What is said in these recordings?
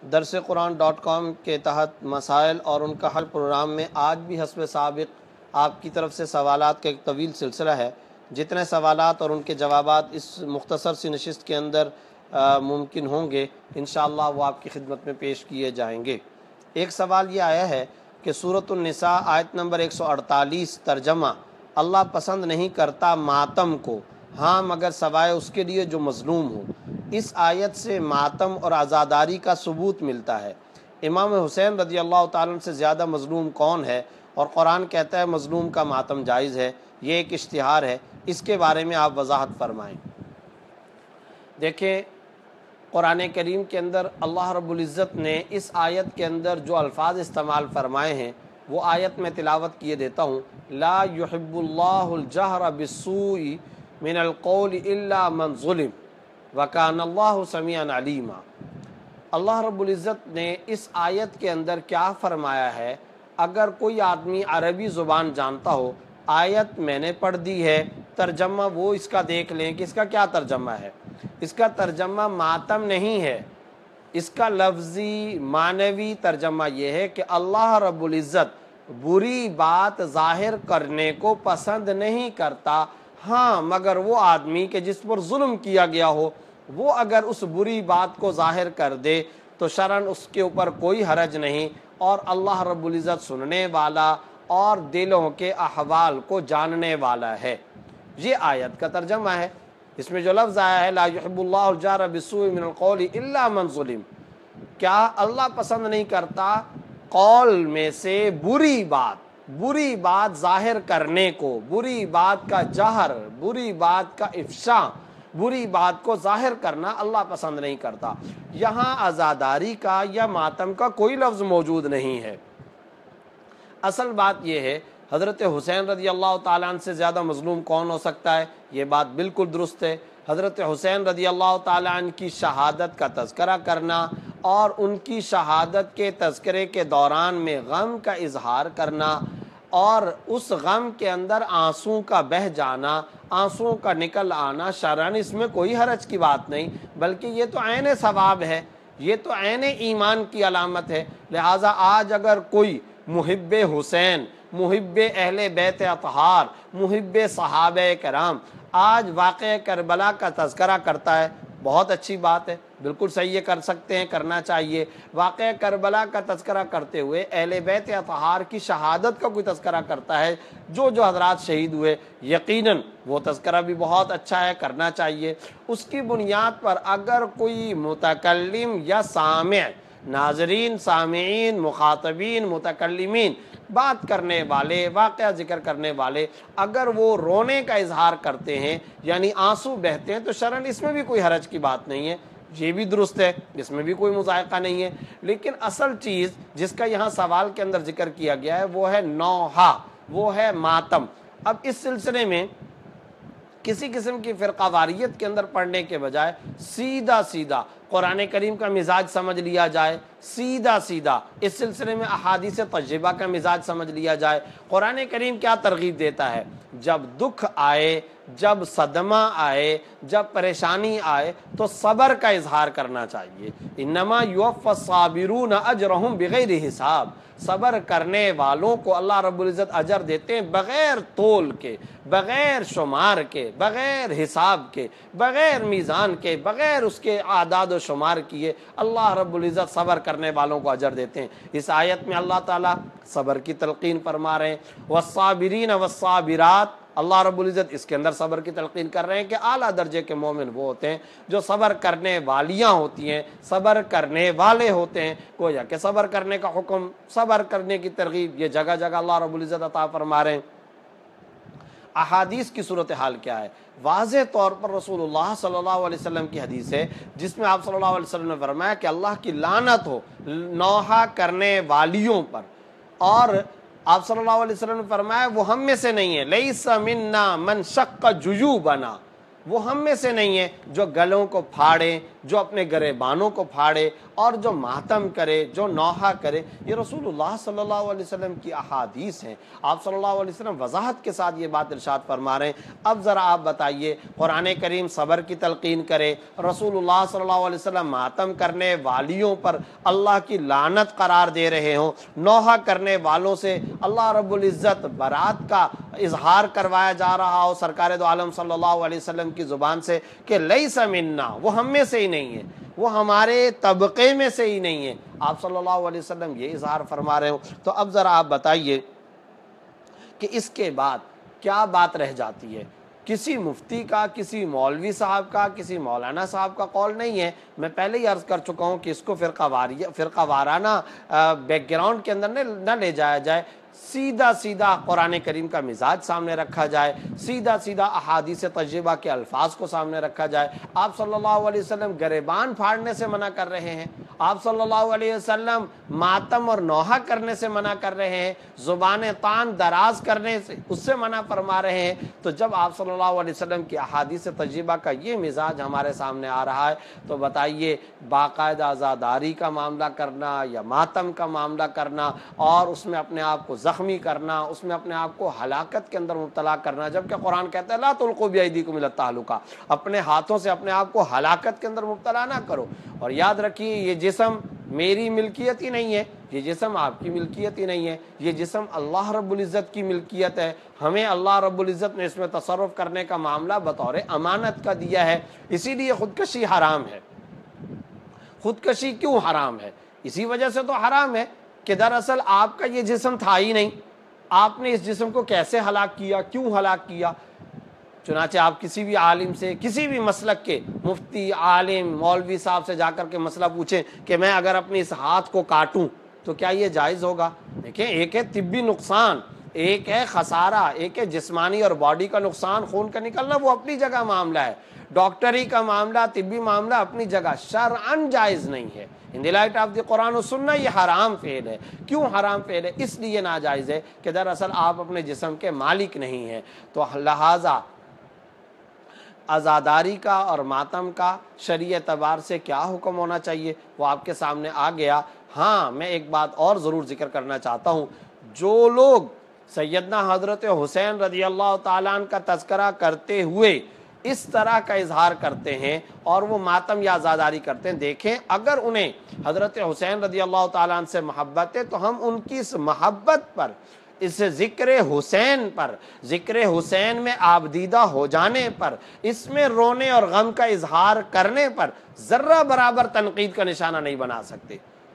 darsequran.com کے تحت مسائل اور ان کا حل پروگرام میں آج بھی حسب سابق آپ کی طرف سے سوالات کا ایک طویل سلسلہ ہے۔ جتنے سوالات اور ان کے جوابات اس مختصر سی نشست کے اندر ممکن ہوں گے انشاءاللہ وہ آپ کی خدمت میں پیش کیے جائیں گے۔ ایک سوال یہ آیا ہے کہ سورۃ النساء آیت نمبر 148 ترجمہ اللہ پسند نہیں کرتا ماتم کو، ہاں مگر سوائے اس کے لیے جو مظلوم ہو۔ اس آیت سے ماتم اور عزاداری کا ثبوت ملتا ہے۔ امام حسین رضی اللہ تعالیٰ عنہ سے زیادہ مظلوم کون ہے؟ اور قرآن کہتا ہے مظلوم کا ماتم جائز ہے، یہ ایک اشتہار ہے، اس کے بارے میں آپ وضاحت فرمائیں۔ دیکھیں قرآن کریم کے اندر اللہ رب العزت نے اس آیت کے اندر جو الفاظ استعمال فرمائے ہیں وہ آیت میں تلاوت کیے دیتا ہوں۔ لا يحب اللہ الجہر بالسوء من القول الا من ظلم وکان اللہ سمیعا علیما۔ اللہ رب العزت نے اس آیت کے اندر کیا فرمایا ہے؟ اگر کوئی آدمی عربی زبان جانتا ہو، آیت میں نے پڑھ دی ہے، ترجمہ وہ اس کا دیکھ لیں کہ اس کا کیا ترجمہ ہے۔ اس کا ترجمہ ماتم نہیں ہے، اس کا لفظی معنوی ترجمہ یہ ہے کہ اللہ رب العزت بری بات ظاہر کرنے کو پسند نہیں کرتا، ہاں مگر وہ آدمی کہ جس پر ظلم کیا گیا ہو وہ اگر اس بری بات کو ظاہر کر دے تو شرعاً اس کے اوپر کوئی حرج نہیں، اور اللہ رب العزت سننے والا اور دلوں کے احوال کو جاننے والا ہے۔ یہ آیت کا ترجمہ ہے۔ اس میں جو لفظ آیا ہے لا يحب اللہ الجہر بالسوء من القول الا من ظلم، کیا اللہ پسند نہیں کرتا قول میں سے بری بات ظاہر کرنے کو، بری بات کا جہر، بری بات کا افشاء، بری بات کو ظاہر کرنا اللہ پسند نہیں کرتا۔ یہاں عزاداری کا یا ماتم کا کوئی لفظ موجود نہیں ہے۔ اصل بات یہ ہے حضرت حسین رضی اللہ تعالیٰ عنہ سے زیادہ مظلوم کون ہو سکتا ہے؟ یہ بات بالکل درست ہے۔ حضرت حسین رضی اللہ تعالیٰ عنہ کی شہادت کا تذکرہ کرنا اور ان کی شہادت کے تذکرے کے دوران میں غم کا اظہار کرنا اور اس غم کے اندر آنسوں کا بہہ جانا، آنسوں کا نکل آنا، شرعاً اس میں کوئی حرج کی بات نہیں، بلکہ یہ تو عین ثواب ہے، یہ تو عین ایمان کی علامت ہے۔ لہٰذا آج اگر کوئی محب حسین، محب اہل بیت اطہار، محب صحابہ کرام آج واقعہ کربلا کا تذکرہ کرتا ہے، بہت اچھی بات ہے، بالکل صحیح ہے، کر سکتے ہیں، کرنا چاہیے۔ واقعہ کربلا کا تذکرہ کرتے ہوئے اہل بیت اطہار کی شہادت کا کوئی تذکرہ کرتا ہے، جو حضرات شہید ہوئے، یقیناً وہ تذکرہ بھی بہت اچھا ہے، کرنا چاہیے۔ اس کی بنیاد پر اگر کوئی متکلم یا سامع، ناظرین، سامعین، مخاطبین، متکلمین، بات کرنے والے، واقعہ ذکر کرنے والے اگر وہ رونے کا اظہار کرتے ہیں یعنی آنسو بہتے ہیں تو شرعاً اس میں بھی کوئی حرج کی بات نہیں ہے، یہ بھی درست ہے، اس میں بھی کوئی مذائقہ نہیں ہے۔ لیکن اصل چیز جس کا یہاں سوال کے اندر ذکر کیا گیا ہے وہ ہے نوحہ، وہ ہے ماتم۔ اب اس سلسلے میں کسی قسم کی فرقہ واریت کے اندر پڑھنے کے بجائے سیدھا قرآن کریم کا مزاج سمجھ لیا جائے، سیدھا اس سلسلے میں احادیث طیبہ کا مزاج سمجھ لیا جائے۔ قرآن کریم کیا ترغیب دیتا ہے؟ جب دکھ آئے، جب صدمہ آئے، جب پریشانی آئے تو صبر کا اظہار کرنا چاہیے۔ انما یوفی الصابرون اجرہم بغیر حساب، صبر کرنے والوں کو اللہ رب العزت اجر دیتے ہیں بغیر تول کے، بغیر شمار کے، بغیر حساب کے، بغیر میزان کے، بغیر اس کے اعداد و شمار کیے اللہ رب العزت صبر کرنے والوں کو اجر دیتے ہیں۔ اس آیت میں اللہ تعالیٰ صبر کی تلقین فرما رہے ہیں، والصابرین والصابرات، اللہ رب العزت اس کے اندر صبر کی تلقین کر رہے ہیں کہ اعلیٰ درجے کے مومن وہ ہوتے ہیں جو صبر کرنے والیاں ہوتی ہیں، صبر کرنے والے ہوتے ہیں۔ گویا کہ صبر کرنے کا حکم، صبر کرنے کی ترغیب یہ جگہ جگہ اللہ رب العزت عطا فرما رہے ہیں۔ احادیث کی صورتحال کیا ہے؟ واضح طور پر رسول اللہ صلی اللہ علیہ وسلم کی حدیث ہے جس میں آپ صلی اللہ علیہ وسلم نے فرمایا کہ اللہ کی لعنت ہو نوحہ کرنے والیوں پر، اور آپ صلی اللہ علیہ وسلم نے فرمایا وہ ہم میں سے نہیں ہے، لیس منا من شق جیوبنا، وہ ہم میں سے نہیں ہے جو گلوں کو پھاڑیں جو اپنے گریبانوں کو پھاڑے اور جو ماتم کرے، جو نوحہ کرے، یہ رسول اللہ صلی اللہ علیہ وسلم کی احادیث ہیں۔ آپ صلی اللہ علیہ وسلم وضاحت کے ساتھ یہ بات ارشاد فرما رہے ہیں۔ اب ذرا آپ بتائیے، قرآن کریم صبر کی تلقین کرے، رسول اللہ صلی اللہ علیہ وسلم ماتم کرنے والیوں پر اللہ کی لعنت قرار دے رہے ہوں، نوحہ کرنے والوں سے اللہ رب العزت برات کا اظہار کروایا جا رہا ہو سرکار دو عالم صلی اللہ علیہ وسلم کی زبان سے کہ لیس منا، وہ ہم میں سے ہی نہیں ہے، وہ ہمارے طبقے میں سے ہی نہیں ہے، آپ صلی اللہ علیہ وسلم یہ اظہار فرما رہے ہوں۔ تو اب ذرا آپ بتائیے کہ اس کے بعد کیا بات رہ جاتی ہے؟ کسی مفتی کا، کسی مولوی صاحب کا، کسی مولانا صاحب کا قول نہیں ہے۔ میں پہلے ہی عرض کر چکا ہوں کہ اس کو فرقہ وارانہ بیک گراؤنڈ کے اندر نہ لے جایا جائے، سیدھا سیدھا قرآن کریم کا مزاج سامنے رکھا جائے، سیدھا سیدھا احادیث طیبہ کے الفاظ کو سامنے رکھا جائے۔ آپ صلی اللہ علیہ وسلم گریبان پھاڑنے سے منع کر رہے ہیں، آپ صلی اللہ علیہ وسلم ماتم اور نوحہ کرنے سے منع کر رہے ہیں، زبان طعن دراز کرنے سے اس سے منع فرما رہے ہیں۔ تو جب آپ صلی اللہ علیہ وسلم کی احادیث طیبہ کا یہ مزاج ہمارے سامنے آ رہا ہے تو بتائیے، باقاعدہ عزاداری کا معاملہ کرنا یا ماتم کا معاملہ کرنا اور اس میں اپنے آپ کو زخمی کرنا، اس میں اپنے آپ کو ہلاکت کے اندر مبتلا کرنا، جبکہ قرآن کہتا ہے لا تلقوا بأیدیکم الی التہلکہ، اپنے ہاتھوں سے اپنے آپ کو ہلاکت کے اندر مبتلا نہ کرو۔ اور یاد رکھیے، یہ جسم میری ملکیت ہی نہیں ہے، یہ جسم آپ کی ملکیت ہی نہیں ہے، یہ جسم اللہ رب العزت کی ملکیت ہے۔ ہمیں اللہ رب العزت نے اس میں تصرف کرنے کا معاملہ بطور امانت کا دیا ہے، اسی لیے خودکشی حرام ہے۔ خودکشی کیوں حرام ہے؟ اسی وجہ سے تو حرام ہے کہ دراصل آپ کا یہ جسم تھا ہی نہیں، آپ نے اس جسم کو کیسے ہلاک کیا، کیوں ہلاک کیا؟ چنانچہ آپ کسی بھی عالم سے، کسی بھی مسلک کے مفتی، عالم، مولوی صاحب سے جا کر کے مسئلہ پوچھیں کہ میں اگر اپنے اس ہاتھ کو کاٹوں تو کیا یہ جائز ہوگا؟ دیکھیں، ایک ہے طبی نقصان، ایک ہے خسارہ، ایک ہے جسمانی اور باڈی کا نقصان، خون کا نکلنا، وہ اپنی جگہ معاملہ ہے۔ ڈاکٹری کا معاملہ، طبی معاملہ اپنی جگہ، شرعاً جائز نہیں ہے۔ ان دی لائٹ آف دی قرآن و سنہ یہ حرام فعل ہے۔ کیوں حرام فعل ہے؟ اس لیے ناجائز ہے کہ دراصل آپ اپنے جسم کے مالک نہیں ہیں۔ تو لہٰذا عزاداری کا اور ماتم کا شرعی اعتبار سے کیا حکم ہونا چاہیے وہ آپ کے سامنے آ گیا۔ ہاں، میں ایک بات اور ضرور ذکر کرنا چاہتا ہوں، جو لوگ سیدنا حضرت حسین رضی اللہ تعالیٰ عنہ کا تذکرہ کرتے ہوئے اس طرح کا اظہار کرتے ہیں اور وہ ماتم یا عزاداری کرتے ہیں، دیکھیں اگر انہیں حضرت حسین رضی اللہ تعالیٰ عنہ سے محبت ہے تو ہم ان کی اس محبت پر، اس ذکر حسین پر، ذکر حسین میں آبدیدہ ہو جانے پر، اس میں رونے اور غم کا اظہار کرنے پر ذرہ برابر تنقید کا نشانہ نہیں بنا سکتے۔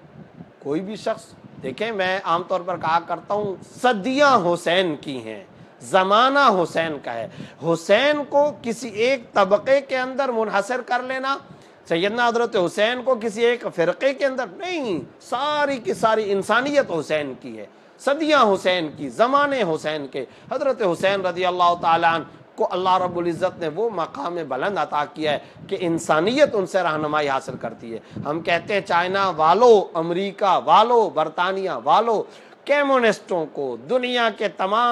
کوئی بھی شخص، دیکھیں میں عام طور پر کہا کرتا ہوں، صدیاں حسین کی ہیں، زمانہ حسین کا ہے۔ حسین کو کسی ایک طبقے کے اندر منحصر کر لینا، سیدنا حضرت حسین کو کسی ایک فرقے کے اندر نہیں، ساری کی ساری انسانیت حسین کی ہے، صدیاں حسین کی، زمانے حسین کے۔ حضرت حسین رضی اللہ تعالیٰ عنہ کو اللہ رب العزت نے وہ مقام بلند عطا کیا ہے کہ انسانیت ان سے رہنمائی حاصل کرتی ہے۔ ہم کہتے ہیں چائنا والو، امریکہ والو، برطانیہ والو، کمیونسٹوں کو، دنیا کے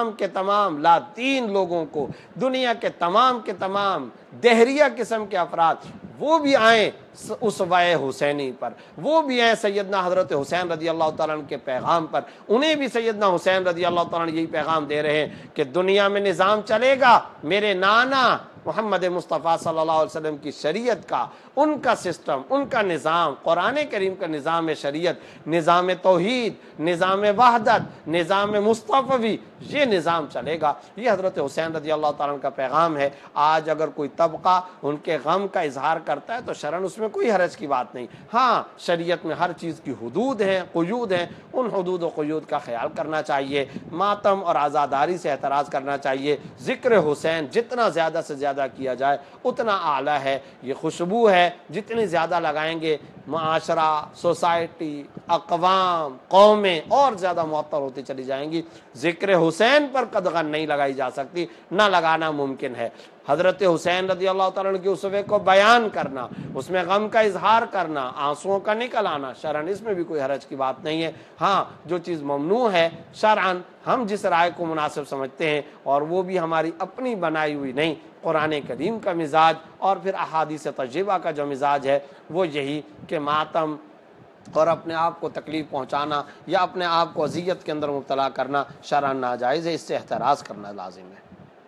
تمام لاطین لوگوں کو، دنیا کے تمام دہریہ قسم کے افراد، وہ بھی آئیں اسوہ حسینی پر، وہ بھی آئیں سیدنا حضرت حسین رضی اللہ تعالیٰ عنہ کے پیغام پر، انہیں بھی سیدنا حسین رضی اللہ تعالیٰ عنہ یہی پیغام دے رہے ہیں کہ دنیا میں نظام چلے گا میرے نانا محمد مصطفیٰ صلی اللہ علیہ وسلم کی شریعت کا، ان کا سسٹم، ان کا نظام، قرآن کریم کا نظام شریعت، نظام توحید، نظام وحدت، نظام مصطفی، یہ نظام چلے گا۔ یہ حضرت حسین رضی اللہ تعالیٰ عنہ کا پیغام ہے۔ آج اگر کوئی طبقہ ان کے غم کا اظہار کرتا ہے تو شرعاً اس میں کوئی حرج کی بات نہیں۔ ہاں، شریعت میں ہر چیز کی حدود ہیں، قیود ہیں، ان حدود و قیود کا خیال کرنا چاہیے، ماتم اور عزاداری سے اعتراض کرنا چاہیے۔ ذکر حسین جتنا زیادہ سے زیادہ کیا جائے اتنا اعلیٰ ہے۔ یہ خوشبو ہے، جتنی زیادہ لگائیں گے معاشرہ، سوسائٹی، اقوام، قومیں اور زیادہ معطر ہوتی چلی جائیں گی۔ ذکر حسین پر قدغن نہیں لگائی جا سکتی، نہ لگانا ممکن ہے۔ حضرت حسین رضی اللہ تعالیٰ عنہ کی اسوے کو بیان کرنا، اس میں غم کا اظہار کرنا، آنسوؤں کا نکل آنا، شرعاً اس میں بھی کوئی حرج کی بات نہیں ہے۔ ہاں، جو چیز ممنوع ہے شرعاً، ہم جس رائے کو مناسب سمجھتے ہیں اور وہ بھی ہماری اپنی بنائی ہوئی نہیں، قرآن کریم کا مزاج اور پھر احادیث طیبہ کا جو مزاج ہے وہ یہی کہ ماتم اور اپنے آپ کو تکلیف پہنچانا یا اپنے آپ کو اذیت کے اندر مبتلا کرنا شرعاً ناجائز ہے، اس سے احتراز کرنا لازم ہے۔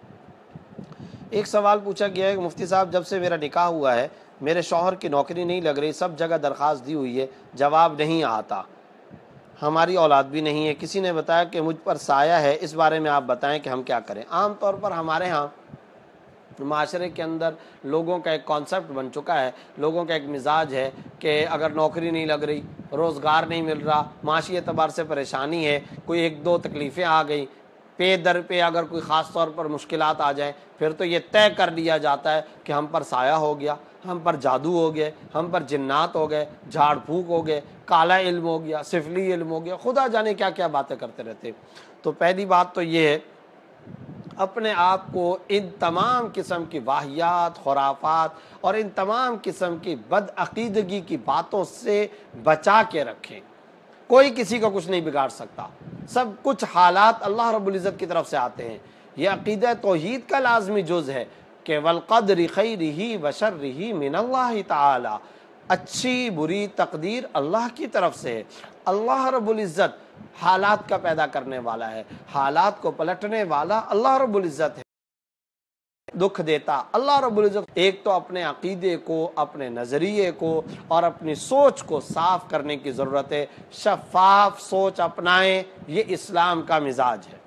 ایک سوال پوچھا گیا ہے کہ مفتی صاحب جب سے میرا نکاح ہوا ہے میرے شوہر کی نوکری نہیں لگ رہی، سب جگہ درخواست دی ہوئی ہے، جواب نہیں آتا، ہماری اولاد بھی نہیں ہے، کسی نے بتایا کہ مجھ پر سایہ ہے، اس بارے میں آپ بتائیں کہ ہم کیا کریں۔ عام طور پر ہمارے ہاں معاشرے کے اندر لوگوں کا ایک کانسیپٹ بن چکا ہے، لوگوں کا ایک مزاج ہے کہ اگر نوکری نہیں لگ رہی، روزگار نہیں مل رہا، معاشی اعتبار سے پریشانی ہے، کوئی ایک دو تکلیفیں آ گئی، پے در پہ اگر کوئی خاص طور پر مشکلات آ جائیں، پھر تو یہ طے کر لیا جاتا ہے کہ ہم پر سایہ ہو گیا، ہم پر جادو ہو گئے، ہم پر جنات ہو گئے، جھاڑ پھونک ہو گئے، کالا علم ہو گیا، سفلی علم ہو گیا، خدا جانے کیا کیا باتیں کرتے رہتے۔ تو پہلی بات تو یہ ہے اپنے آپ کو ان تمام قسم کی واہیات، خرافات اور ان تمام قسم کی بدعقیدگی کی باتوں سے بچا کے رکھیں۔ کوئی کسی کا کچھ نہیں بگاڑ سکتا، سب کچھ حالات اللہ رب العزت کی طرف سے آتے ہیں۔ یہ عقیدہ توحید کا لازمی جز ہے کہ والقدر خیرہ وشرہ من اللہ تعالی، اچھی بری تقدیر اللہ کی طرف سے ہے۔ اللہ رب العزت حالات کا پیدا کرنے والا ہے، حالات کو پلٹنے والا اللہ رب العزت ہے، دکھ دیتا اللہ رب العزت۔ ایک تو اپنے عقیدے کو، اپنے نظریے کو اور اپنی سوچ کو صاف کرنے کی ضرورت ہے، شفاف سوچ اپنائیں، یہ اسلام کا مزاج ہے۔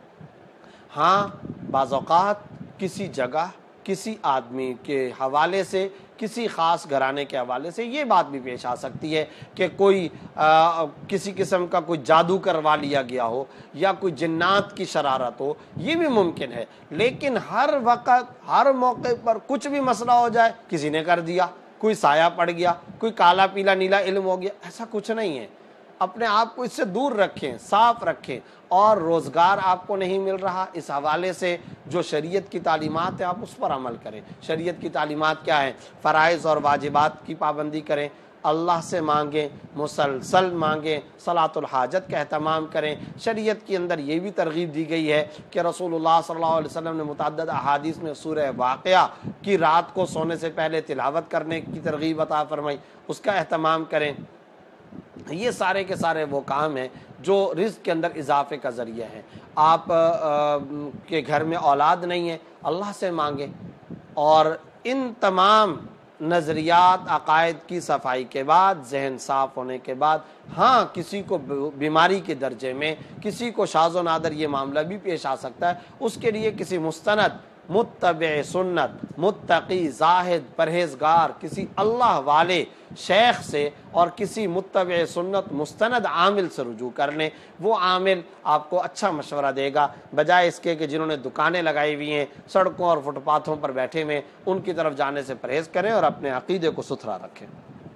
ہاں بعض اوقات کسی جگہ، کسی آدمی کے حوالے سے، کسی خاص گھرانے کے حوالے سے یہ بات بھی پیش آ سکتی ہے کہ کوئی کسی قسم کا کوئی جادو کروا لیا گیا ہو یا کوئی جنات کی شرارت ہو، یہ بھی ممکن ہے، لیکن ہر وقت ہر موقع پر کچھ بھی مسئلہ ہو جائے کسی نے کر دیا، کوئی سایہ پڑ گیا، کوئی کالا پیلا نیلا علم ہو گیا، ایسا کچھ نہیں ہے۔ اپنے آپ کو اس سے دور رکھیں، صاف رکھیں، اور روزگار آپ کو نہیں مل رہا، اس حوالے سے جو شریعت کی تعلیمات ہیں آپ اس پر عمل کریں۔ شریعت کی تعلیمات کیا ہیں؟ فرائض اور واجبات کی پابندی کریں، اللہ سے مانگیں، مسلسل مانگیں، صلاۃ الحاجت کا اہتمام کریں۔ شریعت کے اندر یہ بھی ترغیب دی گئی ہے کہ رسول اللہ صلی اللہ علیہ وسلم نے متعدد احادیث میں سورہ واقعہ کی رات کو سونے سے پہلے تلاوت کرنے کی ترغیب عطا فرمائی، اس کا اہتمام کریں۔ یہ سارے کے سارے وہ کام ہیں جو رزق کے اندر اضافے کا ذریعہ ہے۔ آپ کے گھر میں اولاد نہیں ہے، اللہ سے مانگیں، اور ان تمام نظریات، عقائد کی صفائی کے بعد، ذہن صاف ہونے کے بعد، ہاں کسی کو بیماری کے درجے میں، کسی کو شاذ و نادر یہ معاملہ بھی پیش آ سکتا ہے، اس کے لیے کسی مستند، متبع سنت، متقی، زاہد، پرہیزگار کسی اللہ والے شیخ سے اور کسی متبع سنت مستند عامل سے رجوع کر لیں۔ وہ عامل آپ کو اچھا مشورہ دے گا، بجائے اس کے کہ جنہوں نے دکانیں لگائی ہوئی ہیں، سڑکوں اور فٹ پاتھوں پر بیٹھے ہوئے، ان کی طرف جانے سے پرہیز کریں اور اپنے عقیدے کو ستھرا رکھیں۔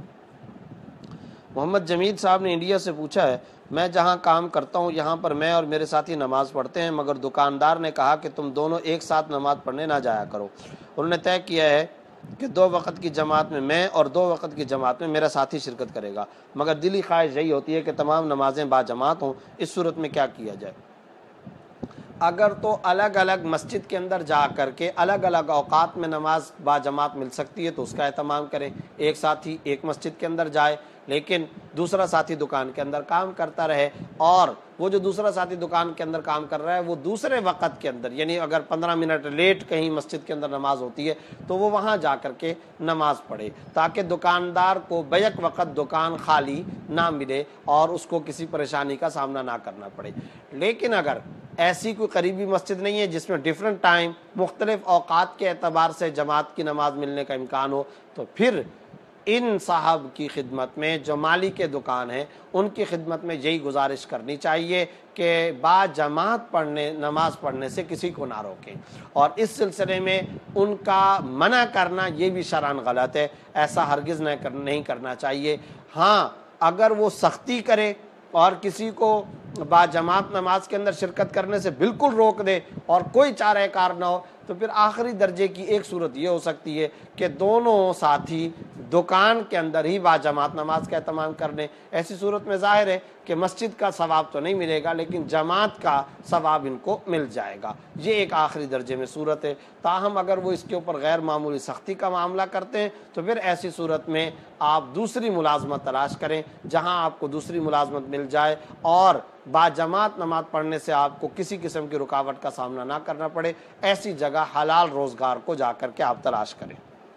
محمد جمیل صاحب نے انڈیا سے پوچھا ہے، میں جہاں کام کرتا ہوں یہاں پر میں اور میرے ساتھی نماز پڑھتے ہیں، مگر دکاندار نے کہا کہ تم دونوں ایک ساتھ نماز پڑھنے نہ جایا کرو۔ انہوں نے طے کیا ہے کہ 2 وقت کی جماعت میں اور 2 وقت کی جماعت میں میرا ساتھی شرکت کرے گا، مگر دلی خواہش یہی ہوتی ہے کہ تمام نمازیں با جماعت ہوں۔ اس صورت میں کیا کیا جائے؟ اگر تو الگ الگ مسجد کے اندر جا کر کے الگ الگ اوقات میں نماز با جماعت مل سکتی ہے تو اس کا اہتمام کریں۔ ایک ساتھی ایک مسجد کے اندر جائے لیکن دوسرا ساتھی دکان کے اندر کام کرتا رہے، اور وہ جو دوسرا ساتھی دکان کے اندر کام کر رہا ہے وہ دوسرے وقت کے اندر، یعنی اگر 15 منٹ لیٹ کہیں مسجد کے اندر نماز ہوتی ہے تو وہ وہاں جا کر کے نماز پڑھے، تاکہ دکاندار کو بیک وقت دکان خالی نہ ملے اور اس کو کسی پریشانی کا سامنا نہ کرنا پڑے۔ لیکن اگر ایسی کوئی قریبی مسجد نہیں ہے جس میں ڈیفرنٹ ٹائم، مختلف اوقات کے اعتبار سے جماعت کی نماز ملنے کا امکان ہو، تو پھر ان صاحب کی خدمت میں، جو مالک دکان ہیں، ان کی خدمت میں یہی گزارش کرنی چاہیے کہ با جماعت نماز پڑھنے سے کسی کو نہ روکیں، اور اس سلسلے میں ان کا منع کرنا یہ بھی شرعاً غلط ہے، ایسا ہرگز نہیں کرنا چاہیے۔ ہاں اگر وہ سختی کرے اور کسی کو با جماعت نماز کے اندر شرکت کرنے سے بالکل روک دے اور کوئی چارہ کار نہ ہو، تو پھر آخری درجے کی ایک صورت یہ ہو سکتی ہے کہ دونوں ساتھی دکان کے اندر ہی باجماعت نماز کا اہتمام کر لیں۔ ایسی صورت میں ظاہر ہے کہ مسجد کا ثواب تو نہیں ملے گا لیکن جماعت کا ثواب ان کو مل جائے گا۔ یہ ایک آخری درجے میں صورت ہے۔ تاہم اگر وہ اس کے اوپر غیر معمولی سختی کا معاملہ کرتے ہیں تو پھر ایسی صورت میں آپ دوسری ملازمت تلاش کریں، جہاں آپ کو دوسری ملازمت مل جائے اور باجماعت نماز پڑھنے سے آپ کو کسی قسم کی رکاوٹ کا سامنا نہ کرنا پڑے۔ ایسی جگہ حلال روزگار کو جا کر کے آپ تلاش کریں۔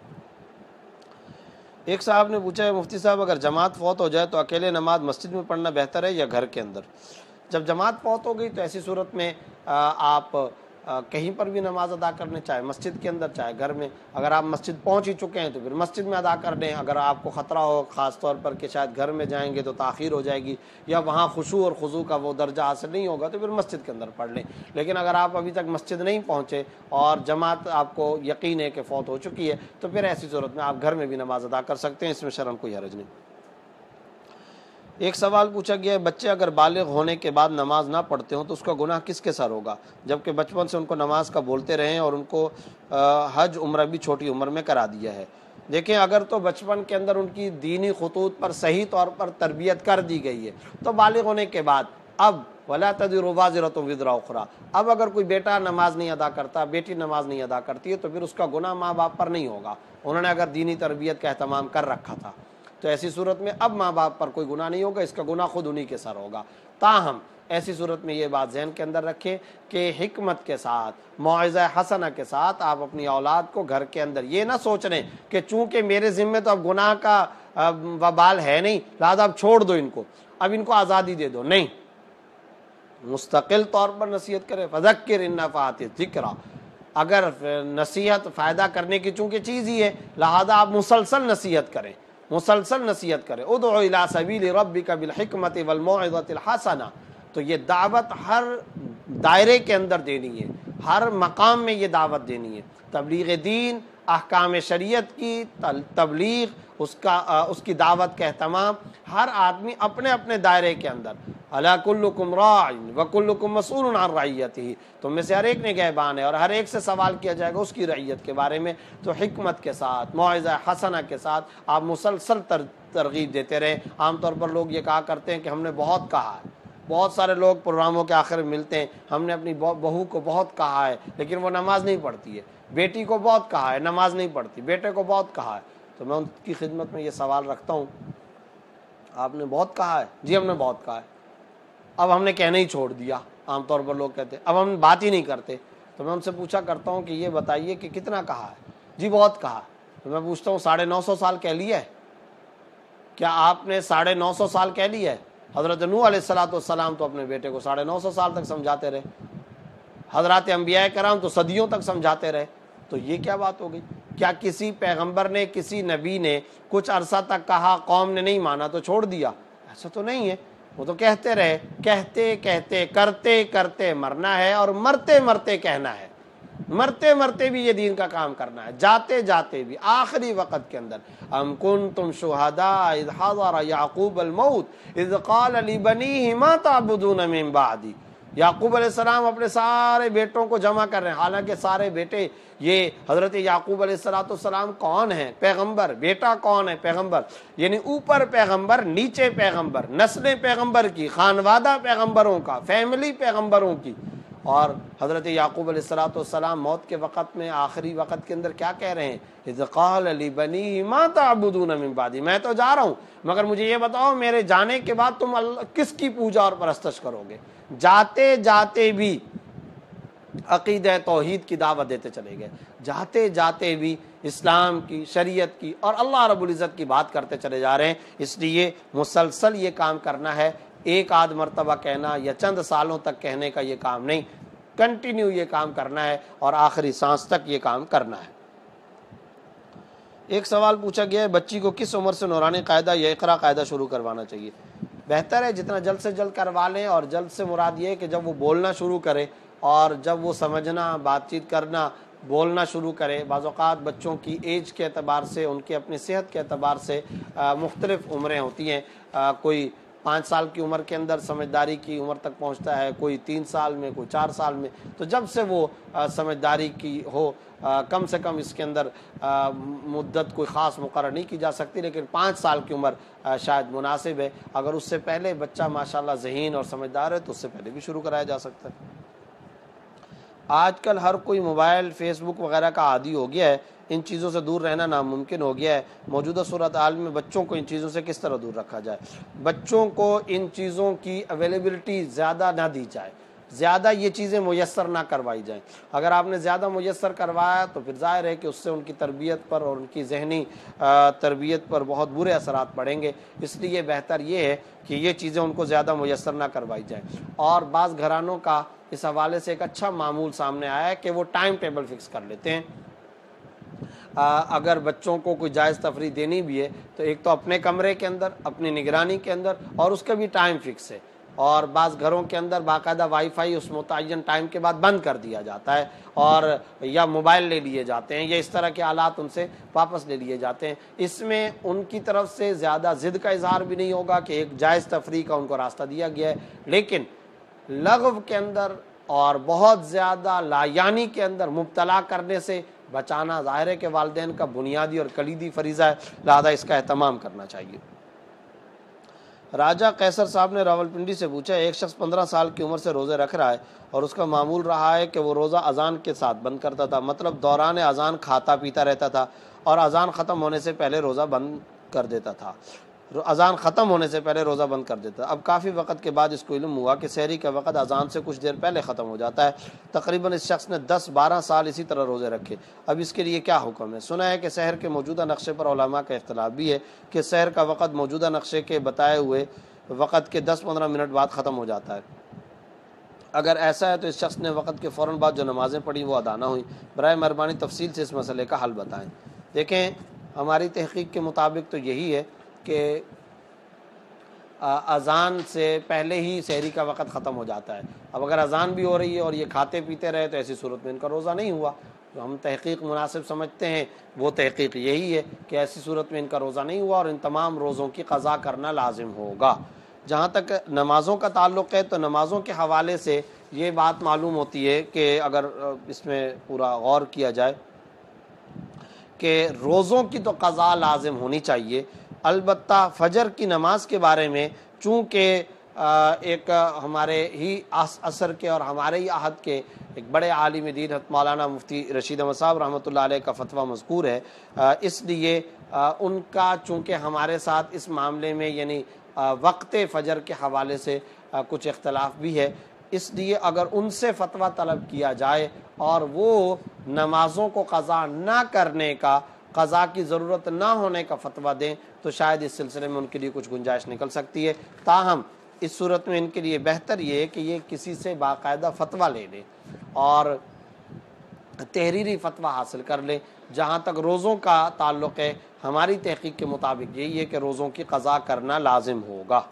ایک صاحب نے پوچھا ہے مفتی صاحب اگر جماعت فوت ہو جائے تو اکیلے نماز مسجد میں پڑھنا بہتر ہے یا گھر کے اندر؟ جب جماعت فوت ہو گئی تو ایسی صورت میں آپ کہیں پر بھی نماز ادا کرنے، چاہے مسجد کے اندر چاہے گھر میں۔ اگر آپ مسجد پہنچ ہی چکے ہیں تو پھر مسجد میں ادا کر دیں۔ اگر آپ کو خطرہ ہو خاص طور پر کہ شاید گھر میں جائیں گے تو تاخیر ہو جائے گی یا وہاں خشوع اور خضوع کا وہ درجہ حاصل نہیں ہوگا تو پھر مسجد کے اندر پڑھ لیں۔ لیکن اگر آپ ابھی تک مسجد نہیں پہنچے اور جماعت آپ کو یقین ہے کہ فوت ہو چکی ہے تو پھر ایسی صورت میں آپ گھر میں بھی نماز ادا کر سکتے ہیں، اس میں شرعاً کوئی حرج نہیں۔ ایک سوال پوچھا گیا ہے بچے اگر بالغ ہونے کے بعد نماز نہ پڑھتے ہوں تو اس کا گناہ کس کے سر ہوگا، جبکہ بچپن سے ان کو نماز کا بولتے رہے اور ان کو حج عمرہ بھی چھوٹی عمر میں کرا دیا ہے؟ دیکھیں اگر تو بچپن کے اندر ان کی دینی خطوط پر صحیح طور پر تربیت کر دی گئی ہے تو بالغ ہونے کے بعد اب وَلَا تَزِرُ وَازِرَةٌ وِزْرَ أُخْرَىٰ، اب اگر کوئی بیٹا نماز نہیں ادا کرتا، بیٹی نماز نہیں ادا کرتی ہے تو پھر اس کا گناہ ماں باپ پر نہیں ہوگا، انہوں نے اگر دینی تربیت کا اہتمام کر رکھا تھا تو ایسی صورت میں اب ماں باپ پر کوئی گناہ نہیں ہوگا، اس کا گناہ خود انہی کے سر ہوگا۔ تاہم ایسی صورت میں یہ بات ذہن کے اندر رکھیں کہ حکمت کے ساتھ، موعظہ حسنہ کے ساتھ آپ اپنی اولاد کو گھر کے اندر یہ نہ سوچ رہے کہ چونکہ میرے ذمہ تو اب گناہ کا وبال ہے نہیں لہذا اب چھوڑ دو ان کو، اب ان کو آزادی دے دو، نہیں، مستقل طور پر نصیحت کرے۔ فذکر ان نفعت الذکریٰ، اگر نصیحت فائدہ کرنے کی چونکہ چیز ہی ہے لہذا آپ مسلسل نصیحت کریں، مسلسل نصیحت کریں۔ ادعو الی سبیل ربک بالحکمت والموعظۃ الحسنہ، تو یہ دعوت ہر دائرے کے اندر دینی ہے، ہر مقام میں یہ دعوت دینی ہے۔ تبلیغ دین، احکام شریعت کی تبلیغ، اس کی دعوت کا اہتمام ہر آدمی اپنے اپنے دائرے کے اندر۔ الا کلکم راع وکلکم مسئول عن رعیتہ، تم میں سے ہر ایک نگہبان ہے اور ہر ایک سے سوال کیا جائے گا اس کی رعیت کے بارے میں۔ تو حکمت کے ساتھ، موعظہ حسنہ کے ساتھ آپ مسلسل ترغیب دیتے رہیں۔ عام طور پر لوگ یہ کہا کرتے ہیں کہ ہم نے بہت کہا ہے، بہت سارے لوگ پروگراموں کے آخر میں ملتے ہیں، ہم نے اپنی بہو کو بہت کہا ہے لیکن وہ نماز نہیں پڑھتی ہے، بیٹی کو بہت کہا ہے نماز نہیں پڑھتی، بیٹے کو بہت کہا ہے۔ تو میں ان کی خدمت میں یہ سوال رکھتا ہوں، آپ نے بہت کہا ہے؟ جی ہم نے بہت کہا ہے، اب ہم نے کہنا ہی چھوڑ دیا۔ عام طور پر لوگ کہتے ہیں اب ہم بات ہی نہیں کرتے۔ تو میں ان سے پوچھا کرتا ہوں کہ یہ بتائیے کہ کتنا کہا ہے؟ جی بہت کہا۔ تو میں پوچھتا ہوں 950 سال کہہ لیا ہے؟ کیا آپ نے 950 سال کہہ لیا ہے؟ حضرت نوح علیہ السلام تو اپنے بیٹے کو 950 سال تک سمجھاتے رہے، حضرات انبیاء کرام تو صدیوں تک سمجھاتے رہے۔ تو یہ کیا بات ہو گئی؟ کیا کسی پیغمبر نے، کسی نبی نے کچھ عرصہ تک کہا، قوم نے نہیں مانا تو چھوڑ دیا؟ ایسا تو نہیں ہے، وہ تو کہتے رہے، کہتے کہتے کرتے کرتے مرنا ہے اور مرتے مرتے کہنا ہے، مرتے مرتے بھی یہ دین کا کام کرنا ہے، جاتے جاتے بھی آخری وقت کے اندر۔ ام کنتم شہداء اذ حضر یعقوب الموت اذ قال لبنیہ ما تعبدون من بعدی، یعقوب علیہ السلام اپنے سارے بیٹوں کو جمع کر رہے ہیں، حالانکہ سارے بیٹے، یہ حضرت یعقوب علیہ السلام کون ہیں؟ پیغمبر۔ بیٹا کون ہے؟ پیغمبر، یعنی اوپر پیغمبر، نیچے پیغمبر، نسلیں پیغمبر کی، خانوادہ پیغمبروں کا، فیملی پیغمبروں کی۔ اور حضرت یعقوب علیہ السلام موت کے وقت میں، آخری وقت کے اندر کیا کہہ رہے ہیں؟ اذ قال لبنیہ ما تعبدون من بعدی، میں تو جا رہا ہوں مگر مجھے یہ بتاؤ میرے جانے کے بعد تم کس کی پوجا اور پرستش کرو گے؟ جاتے جاتے بھی عقیدہ توحید کی دعوت دیتے چلے گئے، جاتے جاتے بھی اسلام کی، شریعت کی اور اللہ رب العزت کی بات کرتے چلے جا رہے ہیں۔ اس لیے مسلسل یہ کام کرنا ہے، ایک آدھ مرتبہ کہنا یا چند سالوں تک کہنے کا یہ کام نہیں، کنٹینیو یہ کام کرنا ہے اور آخری سانس تک یہ کام کرنا ہے۔ ایک سوال پوچھا گیا ہے بچی کو کس عمر سے نورانی قاعدہ یا اقرا قاعدہ شروع کروانا چاہیے؟ بہتر ہے جتنا جلد سے جلد کروا لیں، اور جلد سے مراد یہ ہے کہ جب وہ بولنا شروع کرے اور جب وہ سمجھنا، بات چیت کرنا، بولنا شروع کرے۔ بعض اوقات بچوں کی ایج کے اعتبار سے، ان کے اپنی صحت کے اعتبار سے مختلف عمریں ہوتی ہیں، کوئی 5 سال کی عمر کے اندر سمجھداری کی عمر تک پہنچتا ہے، کوئی 3 سال میں، کوئی 4 سال میں، تو جب سے وہ سمجھداری کی ہو، کم سے کم اس کے اندر مدت کوئی خاص مقرر نہیں کی جا سکتی، لیکن 5 سال کی عمر شاید مناسب ہے۔ اگر اس سے پہلے بچہ ماشاءاللہ ذہین اور سمجھدار ہے تو اس سے پہلے بھی شروع کرایا جا سکتا ہے۔ آج کل ہر کوئی موبائل، فیس بک وغیرہ کا عادی ہو گیا ہے، ان چیزوں سے دور رہنا ناممکن ہو گیا ہے۔ موجودہ صورتحال میں بچوں کو ان چیزوں سے کس طرح دور رکھا جائے؟ بچوں کو ان چیزوں کی اویلیبلٹی زیادہ نہ دی جائے، زیادہ یہ چیزیں میسر نہ کروائی جائیں۔ اگر آپ نے زیادہ میسر کروایا تو پھر ظاہر ہے کہ اس سے ان کی تربیت پر اور ان کی ذہنی تربیت پر بہت برے اثرات پڑیں گے۔ اس لیے بہتر یہ ہے کہ یہ چیزیں ان کو زیادہ میسر نہ کروائی جائیں۔ اور بعض گھرانوں کا اس حوالے سے ایک اچھا معمول سامنے آیا ہے کہ وہ ٹائم ٹیبل فکس کر لیتے ہیں۔ اگر بچوں کو کوئی جائز تفریح دینی بھی ہے تو ایک تو اپنے کمرے کے اندر، اپنی نگرانی کے اندر، اور اس کا بھی ٹائم فکس ہے۔ اور بعض گھروں کے اندر باقاعدہ وائی فائی اس متعین ٹائم کے بعد بند کر دیا جاتا ہے، اور یا موبائل لے لیے جاتے ہیں، یا اس طرح کے آلات ان سے واپس لے لیے جاتے ہیں۔ اس میں ان کی طرف سے زیادہ ضد کا اظہار بھی نہیں ہوگا کہ ایک جائز تفریح کا ان کو راستہ دیا گیا ہے، لیکن لغو کے اندر اور بہت زیادہ لایانی کے اندر مبتلا کرنے سے بچانا ظاہر ہے کہ والدین کا بنیادی اور کلیدی فریضہ ہے، لہذا اس کا اہتمام کرنا چاہیے۔ راجہ قیصر صاحب نے راولپنڈی سے پوچھا، ایک شخص 15 سال کی عمر سے روزے رکھ رہا ہے اور اس کا معمول رہا ہے کہ وہ روزہ اذان کے ساتھ بند کرتا تھا، مطلب دوران اذان کھاتا پیتا رہتا تھا اور اذان ختم ہونے سے پہلے روزہ بند کر دیتا تھا، اذان ختم ہونے سے پہلے روزہ بند کر دیتا۔ اب کافی وقت کے بعد اس کو علم ہوا کہ سحری کا وقت اذان سے کچھ دیر پہلے ختم ہو جاتا ہے۔ تقریباً اس شخص نے 10-12 سال اسی طرح روزے رکھے، اب اس کے لیے کیا حکم ہے؟ سنا ہے کہ سحر کے موجودہ نقشے پر علماء کا اختلاف بھی ہے کہ سحر کا وقت موجودہ نقشے کے بتائے ہوئے وقت کے 10-15 منٹ بعد ختم ہو جاتا ہے۔ اگر ایسا ہے تو اس شخص نے وقت کے فوراً بعد جو نمازیں پڑھی وہ ادا نہ ہوئیں۔ برائے مہربانی تفصیل سے اس مسئلے کا حل بتائیں۔ دیکھیں، ہماری تحقیق کے مطابق تو یہی ہے کہ اذان سے پہلے ہی سحری کا وقت ختم ہو جاتا ہے۔ اب اگر اذان بھی ہو رہی ہے اور یہ کھاتے پیتے رہے تو ایسی صورت میں ان کا روزہ نہیں ہوا۔ جو ہم تحقیق مناسب سمجھتے ہیں وہ تحقیق یہی ہے کہ ایسی صورت میں ان کا روزہ نہیں ہوا اور ان تمام روزوں کی قضا کرنا لازم ہوگا۔ جہاں تک نمازوں کا تعلق ہے تو نمازوں کے حوالے سے یہ بات معلوم ہوتی ہے کہ اگر اس میں پورا غور کیا جائے کہ روزوں کی تو قضا لازم ہونی چاہیے، البتہ فجر کی نماز کے بارے میں چونکہ ایک ہمارے ہی عصر کے اور ہمارے ہی عہد کے ایک بڑے عالم دین حضرت مولانا مفتی رشید احمد صاحب رحمۃ اللہ علیہ کا فتویٰ مذکور ہے، اس لیے ان کا چونکہ ہمارے ساتھ اس معاملے میں یعنی وقت فجر کے حوالے سے کچھ اختلاف بھی ہے، اس لیے اگر ان سے فتویٰ طلب کیا جائے اور وہ نمازوں کو قضا نہ کرنے کا، قضا کی ضرورت نہ ہونے کا فتویٰ دیں تو شاید اس سلسلے میں ان کے لیے کچھ گنجائش نکل سکتی ہے۔ تاہم اس صورت میں ان کے لیے بہتر یہ ہے کہ یہ کسی سے باقاعدہ فتویٰ لے لیں اور تحریری فتویٰ حاصل کر لیں۔ جہاں تک روزوں کا تعلق ہے ہماری تحقیق کے مطابق یہی ہے کہ روزوں کی قضا کرنا لازم ہوگا۔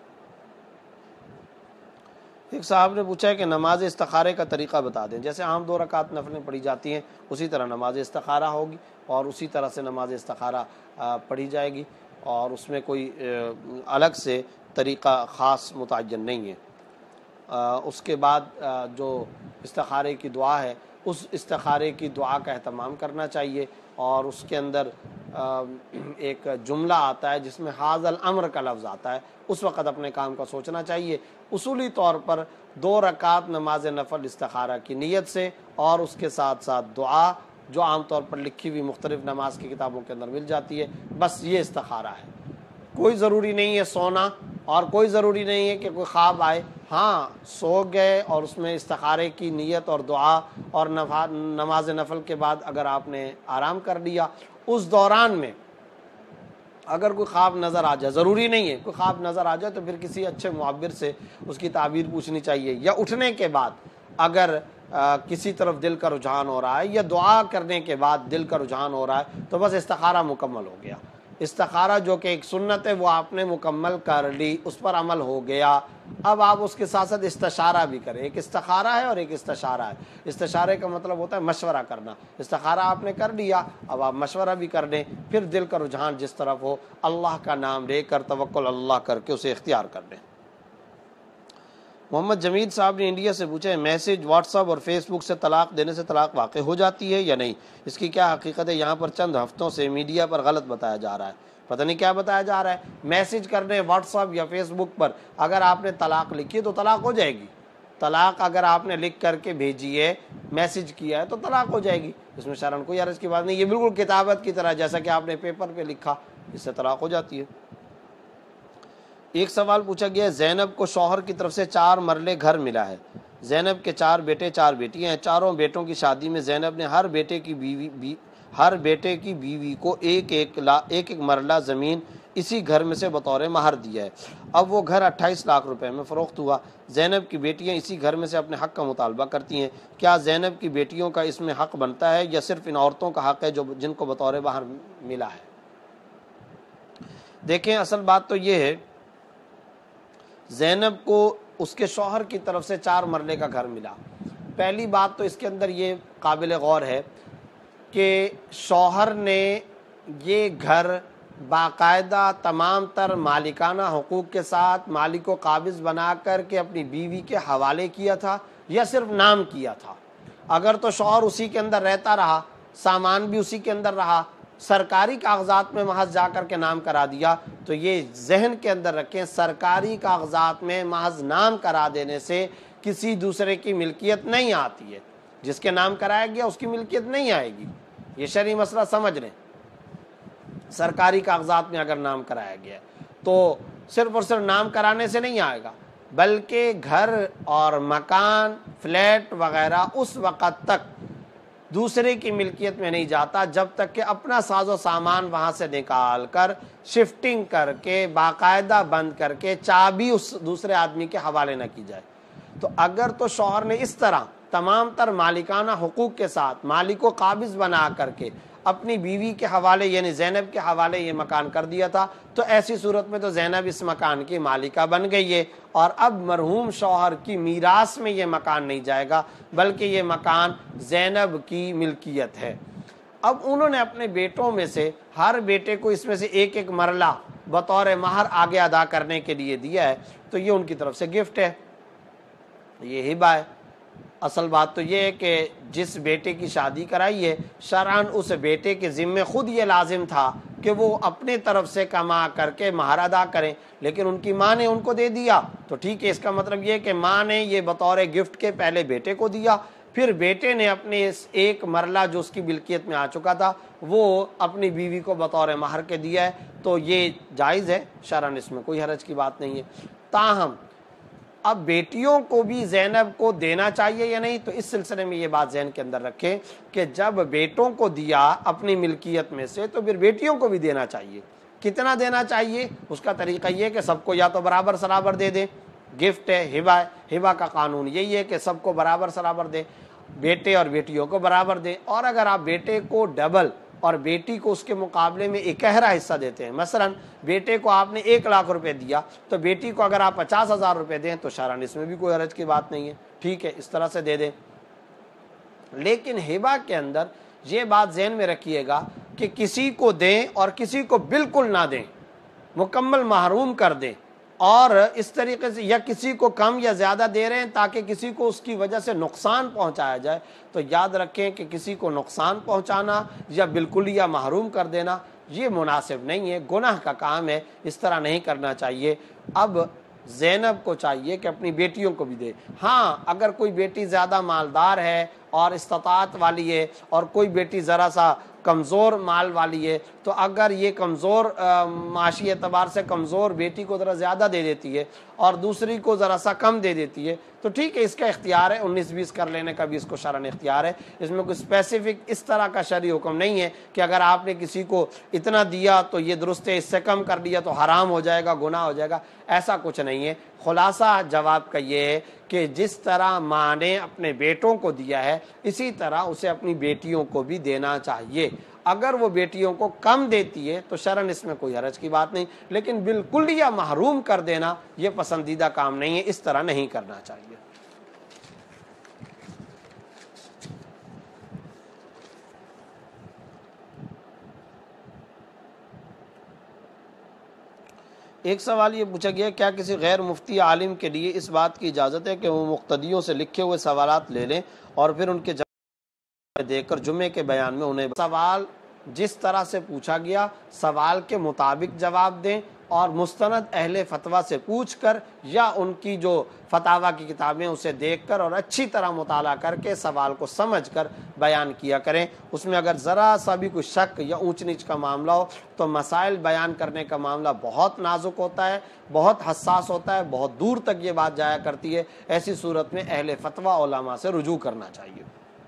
ایک صاحب نے پوچھا ہے کہ نماز استخارے کا طریقہ بتا دیں، جیسے عام 2 رکعت نفلیں پڑھی جاتی ہیں اسی طرح نماز استخارہ ہوگی اور اسی طرح سے نماز استخارہ پڑھی جائے گی، اور اس میں کوئی الگ سے طریقہ خاص متعین نہیں ہے۔ اس کے بعد جو استخارے کی دعا ہے اس استخارے کی دعا کا اہتمام کرنا چاہیے، اور اس کے اندر ایک جملہ آتا ہے جس میں حاذ الامر کا لفظ آتا ہے، اس وقت اپنے کام کا سوچنا چاہیے۔ اصولی طور پر 2 رکعت نماز نفل استخارہ کی نیت سے اور اس کے ساتھ ساتھ دعا جو عام طور پر لکھی ہوئی مختلف نماز کی کتابوں کے اندر مل جاتی ہے، بس یہ استخارہ ہے۔ کوئی ضروری نہیں ہے سونا، اور کوئی ضروری نہیں ہے کہ کوئی خواب آئے۔ ہاں، سو گئے اور اس میں استخارے کی نیت اور دعا اور نماز نفل کے بعد اگر آپ نے آرام کر لیا، اس دوران میں اگر کوئی خواب نظر آ جائے، ضروری نہیں ہے کوئی خواب نظر آ جائے تو پھر کسی اچھے معبر سے اس کی تعبیر پوچھنی چاہیے، یا اٹھنے کے بعد اگر کسی طرف دل کا رجحان ہو رہا ہے یا دعا کرنے کے بعد دل کا رجحان ہو رہا ہے تو بس استخارہ مکمل ہو گیا۔ استخارہ جو کہ ایک سنت ہے وہ آپ نے مکمل کر لی، اس پر عمل ہو گیا، اب آپ اس کے ساتھ ساتھ استشارہ بھی کریں۔ ایک استخارہ ہے اور ایک استشارہ ہے۔ استشارے کا مطلب ہوتا ہے مشورہ کرنا، استخارہ آپ نے کر لیا، اب آپ مشورہ بھی کر لیں، پھر دل کا رجحان جس طرف ہو اللہ کا نام لے کر توکل اللہ کر کے اسے اختیار کر لیں۔ محمد جمیل صاحب نے انڈیا سے پوچھا ہے میسج واٹس ایپ اور فیس بک سے طلاق دینے سے طلاق واقع ہو جاتی ہے یا نہیں، اس کی کیا حقیقت ہے؟ یہاں پر چند ہفتوں سے میڈیا پر غلط بتایا جا رہا ہے، پتہ نہیں کیا بتایا جا رہا ہے۔ میسج کرنے واٹس ایپ یا فیس بک پر اگر آپ نے طلاق لکھی ہے تو طلاق ہو جائے گی، طلاق اگر آپ نے لکھ کر کے بھیجی ہے، میسج کیا ہے تو طلاق ہو جائے گی، اس میں شرعاً کوئی حرج کی بات نہیں، یہ بالکل کتابت کی طرح جیسا کہ آپ نے پیپر پہ لکھا، اس سے طلاق ہو جاتی ہے۔ ایک سوال پوچھا گیا ہے زینب کو شوہر کی طرف سے 4 مرلے گھر ملا ہے، زینب کے 4 بیٹے 4 بیٹیاں ہیں، چاروں بیٹوں کی شادی میں زینب نے ہر بیٹے کی بیوی کو ایک مرلہ زمین اسی گھر میں سے بطور مہر دیا ہے، اب وہ گھر 28 لاکھ روپے میں فروخت ہوا، زینب کی بیٹیاں اسی گھر میں سے اپنے حق کا مطالبہ کرتی ہیں، کیا زینب کی بیٹیوں کا اس میں حق بنتا ہے یا صرف ان عورتوں کا حق ہے جن کو بطور مہر ملا ہے؟ دیکھیں اصل بات تو یہ ہے زینب کو اس کے شوہر کی طرف سے 4 مرلے کا گھر ملا۔ پہلی بات تو اس کے اندر یہ قابل غور ہے کہ شوہر نے یہ گھر باقاعدہ تمام تر مالکانہ حقوق کے ساتھ مالک و قابض بنا کر کے اپنی بیوی کے حوالے کیا تھا یا صرف نام کیا تھا؟ اگر تو شوہر اسی کے اندر رہتا رہا، سامان بھی اسی کے اندر رہا، سرکاری کاغذات میں محض جا کر کے نام کرا دیا، تو یہ ذہن کے اندر رکھیں سرکاری کاغذات میں محض نام کرا دینے سے کسی دوسرے کی ملکیت نہیں آتی ہے، جس کے نام کرایا گیا اس کی ملکیت نہیں آئے گی، یہ شرعی مسئلہ سمجھ لیں۔ سرکاری کاغذات میں اگر نام کرایا گیا تو صرف اور صرف نام کرانے سے نہیں آئے گا، بلکہ گھر اور مکان فلیٹ وغیرہ اس وقت تک دوسرے کی ملکیت میں نہیں جاتا جب تک کہ اپنا ساز و سامان وہاں سے نکال کر شفٹنگ کر کے باقاعدہ بند کر کے چابی اس دوسرے آدمی کے حوالے نہ کی جائے۔ تو اگر تو شوہر نے اس طرح تمام تر مالکانہ حقوق کے ساتھ مالک و قابض بنا کر کے اپنی بیوی کے حوالے یعنی زینب کے حوالے یہ مکان کر دیا تھا، تو ایسی صورت میں تو زینب اس مکان کی مالکہ بن گئی ہے، اور اب مرحوم شوہر کی میراث میں یہ مکان نہیں جائے گا بلکہ یہ مکان زینب کی ملکیت ہے۔ اب انہوں نے اپنے بیٹوں میں سے ہر بیٹے کو اس میں سے ایک مرلہ بطور مہر آگے ادا کرنے کے لیے دیا ہے، تو یہ ان کی طرف سے گفٹ ہے، یہ ہبہ ہے۔ اصل بات تو یہ ہے کہ جس بیٹے کی شادی کرائی ہے شرعاً اس بیٹے کے ذمے خود یہ لازم تھا کہ وہ اپنے طرف سے کما کر کے مہر ادا کریں، لیکن ان کی ماں نے ان کو دے دیا، تو ٹھیک ہے، اس کا مطلب یہ کہ ماں نے یہ بطور گفٹ کے پہلے بیٹے کو دیا، پھر بیٹے نے اپنے اس ایک مرلہ جو اس کی ملکیت میں آ چکا تھا وہ اپنی بیوی کو بطور مہر کے دیا ہے، تو یہ جائز ہے شرعاً، اس میں کوئی حرج کی بات نہیں ہے۔ تاہم اب بیٹیوں کو بھی زینب کو دینا چاہیے یا نہیں، تو اس سلسلے میں یہ بات ذہن کے اندر رکھیں کہ جب بیٹوں کو دیا اپنی ملکیت میں سے تو پھر بیٹیوں کو بھی دینا چاہیے۔ کتنا دینا چاہیے؟ اس کا طریقہ یہ ہے کہ سب کو یا تو برابر سرابر دے دیں، گفٹ ہے، ہبہ ہے، ہبہ کا قانون یہی ہے کہ سب کو برابر سرابر دیں، بیٹے اور بیٹیوں کو برابر دیں، اور اگر آپ بیٹے کو ڈبل اور بیٹی کو اس کے مقابلے میں 1/2 حصہ دیتے ہیں، مثلا بیٹے کو آپ نے 1 لاکھ روپے دیا تو بیٹی کو اگر آپ 50,000 روپے دیں تو شرعاً اس میں بھی کوئی حرج کی بات نہیں ہے، ٹھیک ہے، اس طرح سے دے دیں۔ لیکن ہبہ کے اندر یہ بات ذہن میں رکھیے گا کہ کسی کو دیں اور کسی کو بالکل نہ دیں، مکمل محروم کر دیں، اور اس طریقے سے یا کسی کو کم یا زیادہ دے رہے ہیں تاکہ کسی کو اس کی وجہ سے نقصان پہنچایا جائے، تو یاد رکھیں کہ کسی کو نقصان پہنچانا یا بالکل یا محروم کر دینا یہ مناسب نہیں ہے، گناہ کا کام ہے، اس طرح نہیں کرنا چاہیے۔ اب زینب کو چاہیے کہ اپنی بیٹیوں کو بھی دے۔ ہاں اگر کوئی بیٹی زیادہ مالدار ہے اور استطاعت والی ہے اور کوئی بیٹی ذرا سا کمزور مال والی ہے، تو اگر یہ کمزور معاشی اعتبار سے کمزور بیٹی کو ذرا زیادہ دے دیتی ہے اور دوسری کو ذرا سا کم دے دیتی ہے تو ٹھیک ہے، اس کا اختیار ہے، 19-20 کر لینے کا بھی اس کو شرعاً اختیار ہے، اس میں کوئی اسپیسیفک اس طرح کا شرعی حکم نہیں ہے کہ اگر آپ نے کسی کو اتنا دیا تو یہ درست ہے، اس سے کم کر دیا تو حرام ہو جائے گا، گناہ ہو جائے گا، ایسا کچھ نہیں ہے۔ خلاصہ جواب کا یہ ہے کہ جس طرح ماں نے اپنے بیٹوں کو دیا ہے اسی طرح اسے اپنی بیٹیوں کو بھی دینا چاہیے۔ اگر وہ بیٹیوں کو کم دیتی ہے تو شرعاً اس میں کوئی حرج کی بات نہیں، لیکن بالکل یا محروم کر دینا یہ پسندیدہ کام نہیں ہے، اس طرح نہیں کرنا چاہیے۔ ایک سوال یہ پوچھا گیا، کیا کسی غیر مفتی عالم کے لیے اس بات کی اجازت ہے کہ وہ مقتدیوں سے لکھے ہوئے سوالات لے لیں اور پھر ان کے جواب دے کر جمعے کے بیان میں انہیں سوال جس طرح سے پوچھا گیا سوال کے مطابق جواب دیں، اور مستند اہل فتویٰ سے پوچھ کر یا ان کی جو فتاویٰ کی کتابیں اسے دیکھ کر اور اچھی طرح مطالعہ کر کے سوال کو سمجھ کر بیان کیا کریں؟ اس میں اگر ذرا سا بھی کوئی شک یا اونچ نیچ کا معاملہ ہو تو مسائل بیان کرنے کا معاملہ بہت نازک ہوتا ہے، بہت حساس ہوتا ہے، بہت دور تک یہ بات جایا کرتی ہے۔ ایسی صورت میں اہل فتویٰ علماء سے رجوع کرنا چاہیے۔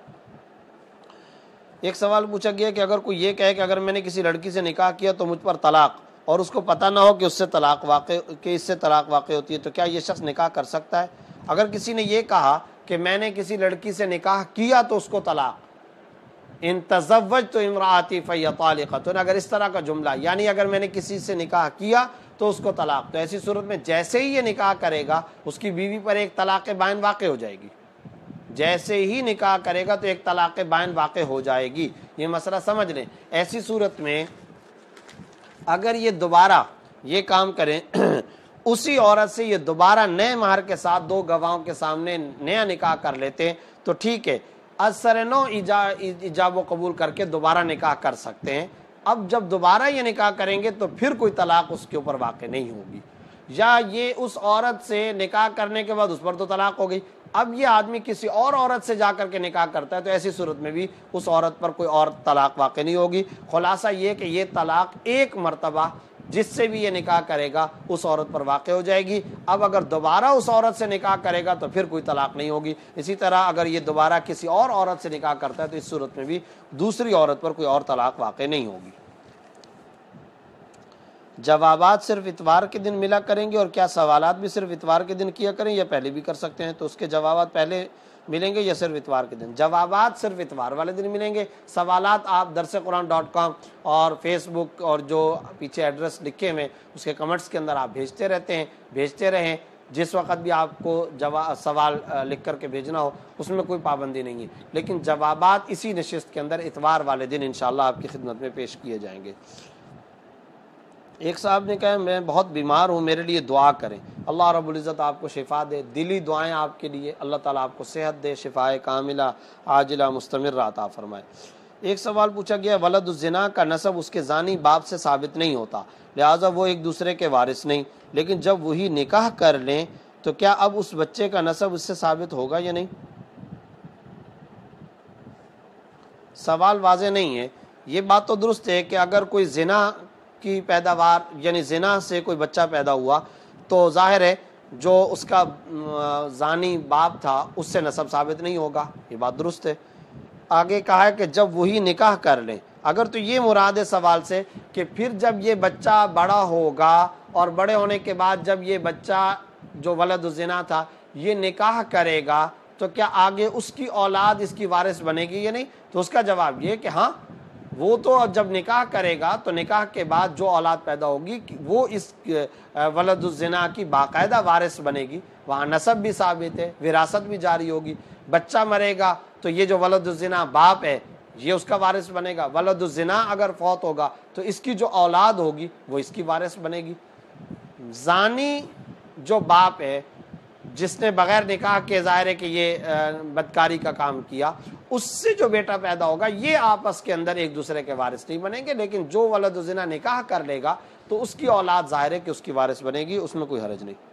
ایک سوال پوچھا گیا کہ اگر کوئی یہ کہے کہ اگر میں نے کسی لڑکی سے نکاح کیا تو مجھ پر طلاق، اور اس کو پتہ نہ ہو کہ اس سے طلاق واقع ہوتی ہے، تو کیا یہ شخص نکاح کر سکتا ہے؟ اگر کسی نے یہ کہا کہ میں نے کسی لڑکی سے نکاح کیا تو اس کو طلاق، ان تزوجت امراتی فہی طالقۃ، اگر اس طرح کا جملہ، یعنی اگر میں نے کسی سے نکاح کیا تو اس کو طلاق، تو ایسی صورت میں جیسے ہی یہ نکاح کرے گا اس کی بیوی پر ایک طلاق بائن واقع ہو جائے گی، جیسے ہی نکاح کرے گا تو ایک طلاق بائن واقع ہو جائے گی۔ یہ مسئلہ سمجھ لیں۔ ایسی صورت میں اگر یہ دوبارہ یہ کام کریں اسی عورت سے یہ دوبارہ نئے مہر کے ساتھ دو گواہوں کے سامنے نیا نکاح کر لیتے تو ٹھیک ہے، اثر نو ایجاب و قبول کر کے دوبارہ نکاح کر سکتے ہیں۔ اب جب دوبارہ یہ نکاح کریں گے تو پھر کوئی طلاق اس کے اوپر واقع نہیں ہوگی، یا یہ اس عورت سے نکاح کرنے کے بعد اس پر تو طلاق ہو گئی، اب یہ آدمی کسی اور عورت سے جا کر کے نکاح کرتا ہے تو ایسی صورت میں بھی اس عورت پر کوئی اور طلاق واقع نہیں ہوگی۔ خلاصہ یہ کہ یہ طلاق ایک مرتبہ جس سے بھی یہ نکاح کرے گا اس عورت پر واقع ہو جائے گی۔ اب اگر دوبارہ اس عورت سے نکاح کرے گا تو پھر کوئی طلاق نہیں ہوگی۔ اسی طرح اگر یہ دوبارہ کسی اور عورت سے نکاح کرتا ہے تو اس صورت میں بھی دوسری عورت پر کوئی اور طلاق واقع نہیں ہوگی۔ جوابات صرف اتوار کے دن ملا کریں گے، اور کیا سوالات بھی صرف اتوار کے دن کیا کریں یا پہلے بھی کر سکتے ہیں؟ تو اس کے جوابات پہلے ملیں گے یا صرف اتوار کے دن؟ جوابات صرف اتوار والے دن ملیں گے۔ سوالات آپ darsequran.com اور فیس بک اور جو پیچھے ایڈریس لکھے ہوئے اس کے کمنٹس کے اندر آپ بھیجتے رہتے ہیں، بھیجتے رہیں۔ جس وقت بھی آپ کو سوال لکھ کر کے بھیجنا ہو اس میں کوئی پابندی نہیں ہے، لیکن جوابات اسی نشست کے اندر اتوار والے دن انشاءاللہ آپ کی خدمت میں پیش کیے جائیں گے۔ ایک صاحب نے کہا میں بہت بیمار ہوں، میرے لیے دعا کریں، اللہ رب العزت آپ کو شفا دے، دلی دعائیں آپ کے لیے، اللہ تعالیٰ آپ کو صحت دے، شفائے کاملہ عاجلہ مستمرہ عطا فرمائے۔ ایک سوال پوچھا گیا، ولد الزنا کا نسب اس کے زانی باپ سے ثابت نہیں ہوتا، لہٰذا وہ ایک دوسرے کے وارث نہیں، لیکن جب وہی نکاح کر لیں تو کیا اب اس بچے کا نسب اس سے ثابت ہوگا یا نہیں؟ سوال واضح نہیں ہے۔ یہ بات تو درست ہے کہ اگر کوئی زنا کی پیداوار یعنی زنا سے کوئی بچہ پیدا ہوا تو ظاہر ہے جو اس کا زانی باپ تھا اس سے نسب ثابت نہیں ہوگا، یہ بات درست ہے۔ آگے کہا ہے کہ جب وہی نکاح کر لیں، اگر تو یہ مراد ہے سوال سے کہ پھر جب یہ بچہ بڑا ہوگا اور بڑے ہونے کے بعد جب یہ بچہ جو ولد الزنا تھا یہ نکاح کرے گا تو کیا آگے اس کی اولاد اس کی وارث بنے گی یا نہیں؟ تو اس کا جواب یہ کہ ہاں، وہ تو جب نکاح کرے گا تو نکاح کے بعد جو اولاد پیدا ہوگی وہ اس ولد الزنا کی باقاعدہ وارث بنے گی، وہاں نسب بھی ثابت ہے، وراثت بھی جاری ہوگی۔ بچہ مرے گا تو یہ جو ولد الزنا باپ ہے یہ اس کا وارث بنے گا، ولد الزنا اگر فوت ہوگا تو اس کی جو اولاد ہوگی وہ اس کی وارث بنے گی۔ زانی جو باپ ہے جس نے بغیر نکاح کے ظاہر ہے کہ یہ بدکاری کا کام کیا، اس سے جو بیٹا پیدا ہوگا یہ آپس کے اندر ایک دوسرے کے وارث نہیں بنیں گے، لیکن جو ولد الزنا نکاح کر لے گا تو اس کی اولاد ظاہر ہے کہ اس کی وارث بنے گی، اس میں کوئی حرج نہیں۔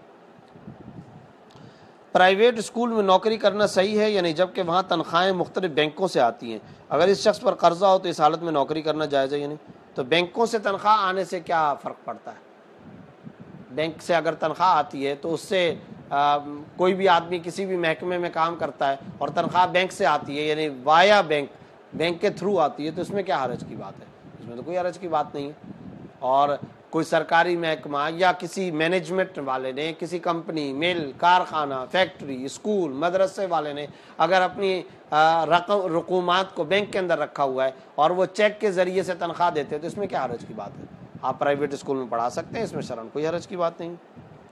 پرائیویٹ اسکول میں نوکری کرنا صحیح ہے یا نہیں، جبکہ وہاں تنخواہیں مختلف بینکوں سے آتی ہیں؟ اگر اس شخص پر قرضہ ہو تو اس حالت میں نوکری کرنا جائز ہے یا نہیں؟ تو بینکوں سے تنخواہ آنے سے کیا فرق پڑتا ہے؟ بینک سے اگر تنخواہ آتی ہے تو اس سے کوئی بھی آدمی کسی بھی محکمے میں کام کرتا ہے اور تنخواہ بینک سے آتی ہے یعنی وایا بینک کے تھرو آتی ہے، تو اس میں کیا حرج کی بات ہے؟ اس میں تو کوئی حرج کی بات نہیں ہے۔ اور کوئی سرکاری محکمہ یا کسی مینجمنٹ والے نے، کسی کمپنی، مل، کارخانہ، فیکٹری، اسکول، مدرسے والے نے اگر اپنی رقومات کو بینک کے اندر رکھا ہوا ہے اور وہ چیک کے ذریعے سے تنخواہ دیتے ہیں تو اس میں کیا حرج کی بات ہے؟ آپ پرائیویٹ اسکول میں پڑھا سکتے ہیں، اس میں شرعاً کوئی حرج کی بات نہیں۔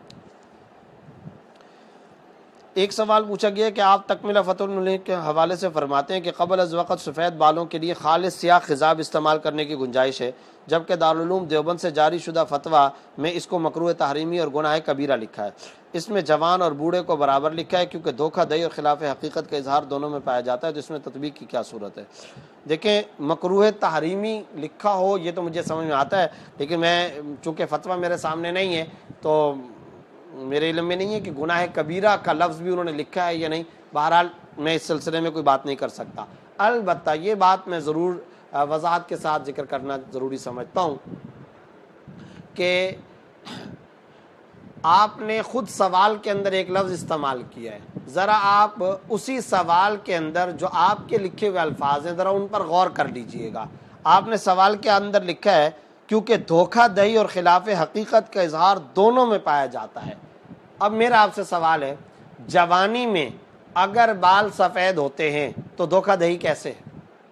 ایک سوال پوچھا گیا کہ آپ تکملہ فتح الملک کے حوالے سے فرماتے ہیں کہ قبل از وقت سفید بالوں کے لیے خالص سیاہ خضاب استعمال کرنے کی گنجائش ہے، جبکہ دارالعلوم دیوبند سے جاری شدہ فتویٰ میں اس کو مکروہ تحریمی اور گناہ کبیرہ لکھا ہے۔ اس میں جوان اور بوڑھے کو برابر لکھا ہے، کیونکہ دھوکہ دہی اور خلاف حقیقت کا اظہار دونوں میں پایا جاتا ہے، تو اس میں تطبیق کی کیا صورت ہے؟ دیکھیں، مکروہ تحریمی لکھا ہو یہ تو مجھے سمجھ میں آتا ہے، لیکن میں چونکہ فتویٰ میرے سامنے نہیں ہے تو میرے علم میں نہیں ہے کہ گناہ کبیرہ کا لفظ بھی انہوں نے لکھا ہے یا نہیں۔ بہرحال میں اس سلسلے میں کوئی بات نہیں کر سکتا۔ البتہ یہ بات میں ضرور وضاحت کے ساتھ ذکر کرنا ضروری سمجھتا ہوں کہ آپ نے خود سوال کے اندر ایک لفظ استعمال کیا ہے، ذرا آپ اسی سوال کے اندر جو آپ کے لکھے ہوئے الفاظ ہیں ذرا ان پر غور کر لیجئے گا۔ آپ نے سوال کے اندر لکھا ہے کیونکہ دھوکہ دہی اور خلاف حقیقت کا اظہار دونوں میں پایا جاتا ہے۔ اب میرا آپ سے سوال ہے، جوانی میں اگر بال سفید ہوتے ہیں تو دھوکہ دہی کیسے ہے؟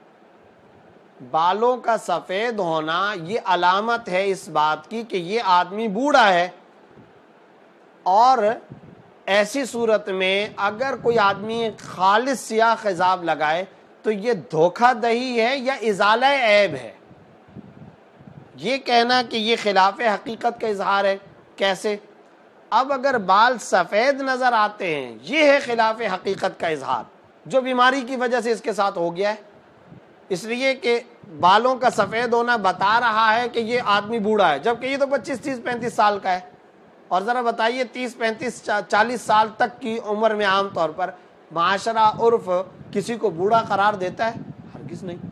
بالوں کا سفید ہونا یہ علامت ہے اس بات کی کہ یہ آدمی بوڑھا ہے، اور ایسی صورت میں اگر کوئی آدمی خالص سیاہ خضاب لگائے تو یہ دھوکہ دہی ہے یا ازالہ عیب ہے؟ یہ کہنا کہ یہ خلاف حقیقت کا اظہار ہے کیسے؟ اب اگر بال سفید نظر آتے ہیں یہ ہے خلاف حقیقت کا اظہار، جو بیماری کی وجہ سے اس کے ساتھ ہو گیا ہے، اس لیے کہ بالوں کا سفید ہونا بتا رہا ہے کہ یہ آدمی بوڑھا ہے، جبکہ یہ تو 25 30 35 سال کا ہے۔ اور ذرا بتائیے 30 35 40 سال تک کی عمر میں عام طور پر معاشرہ عرف کسی کو بوڑھا قرار دیتا ہے؟ ہرگز نہیں۔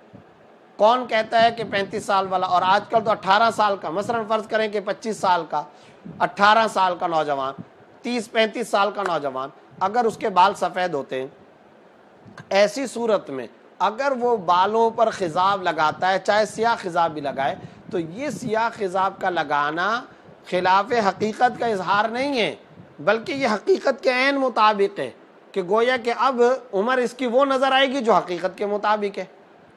کون کہتا ہے کہ 35 سال والا، اور آج کل تو 18 سال کا، مثلا فرض کریں کہ 25 سال کا، 18 سال کا نوجوان، 30 35 سال کا نوجوان اگر اس کے بال سفید ہوتے ہیں، ایسی صورت میں اگر وہ بالوں پر خضاب لگاتا ہے، چاہے سیاہ خضاب بھی لگائے، تو یہ سیاہ خضاب کا لگانا خلاف حقیقت کا اظہار نہیں ہے، بلکہ یہ حقیقت کے عین مطابق ہے، کہ گویا کہ اب عمر اس کی وہ نظر آئے گی جو حقیقت کے مطابق ہے۔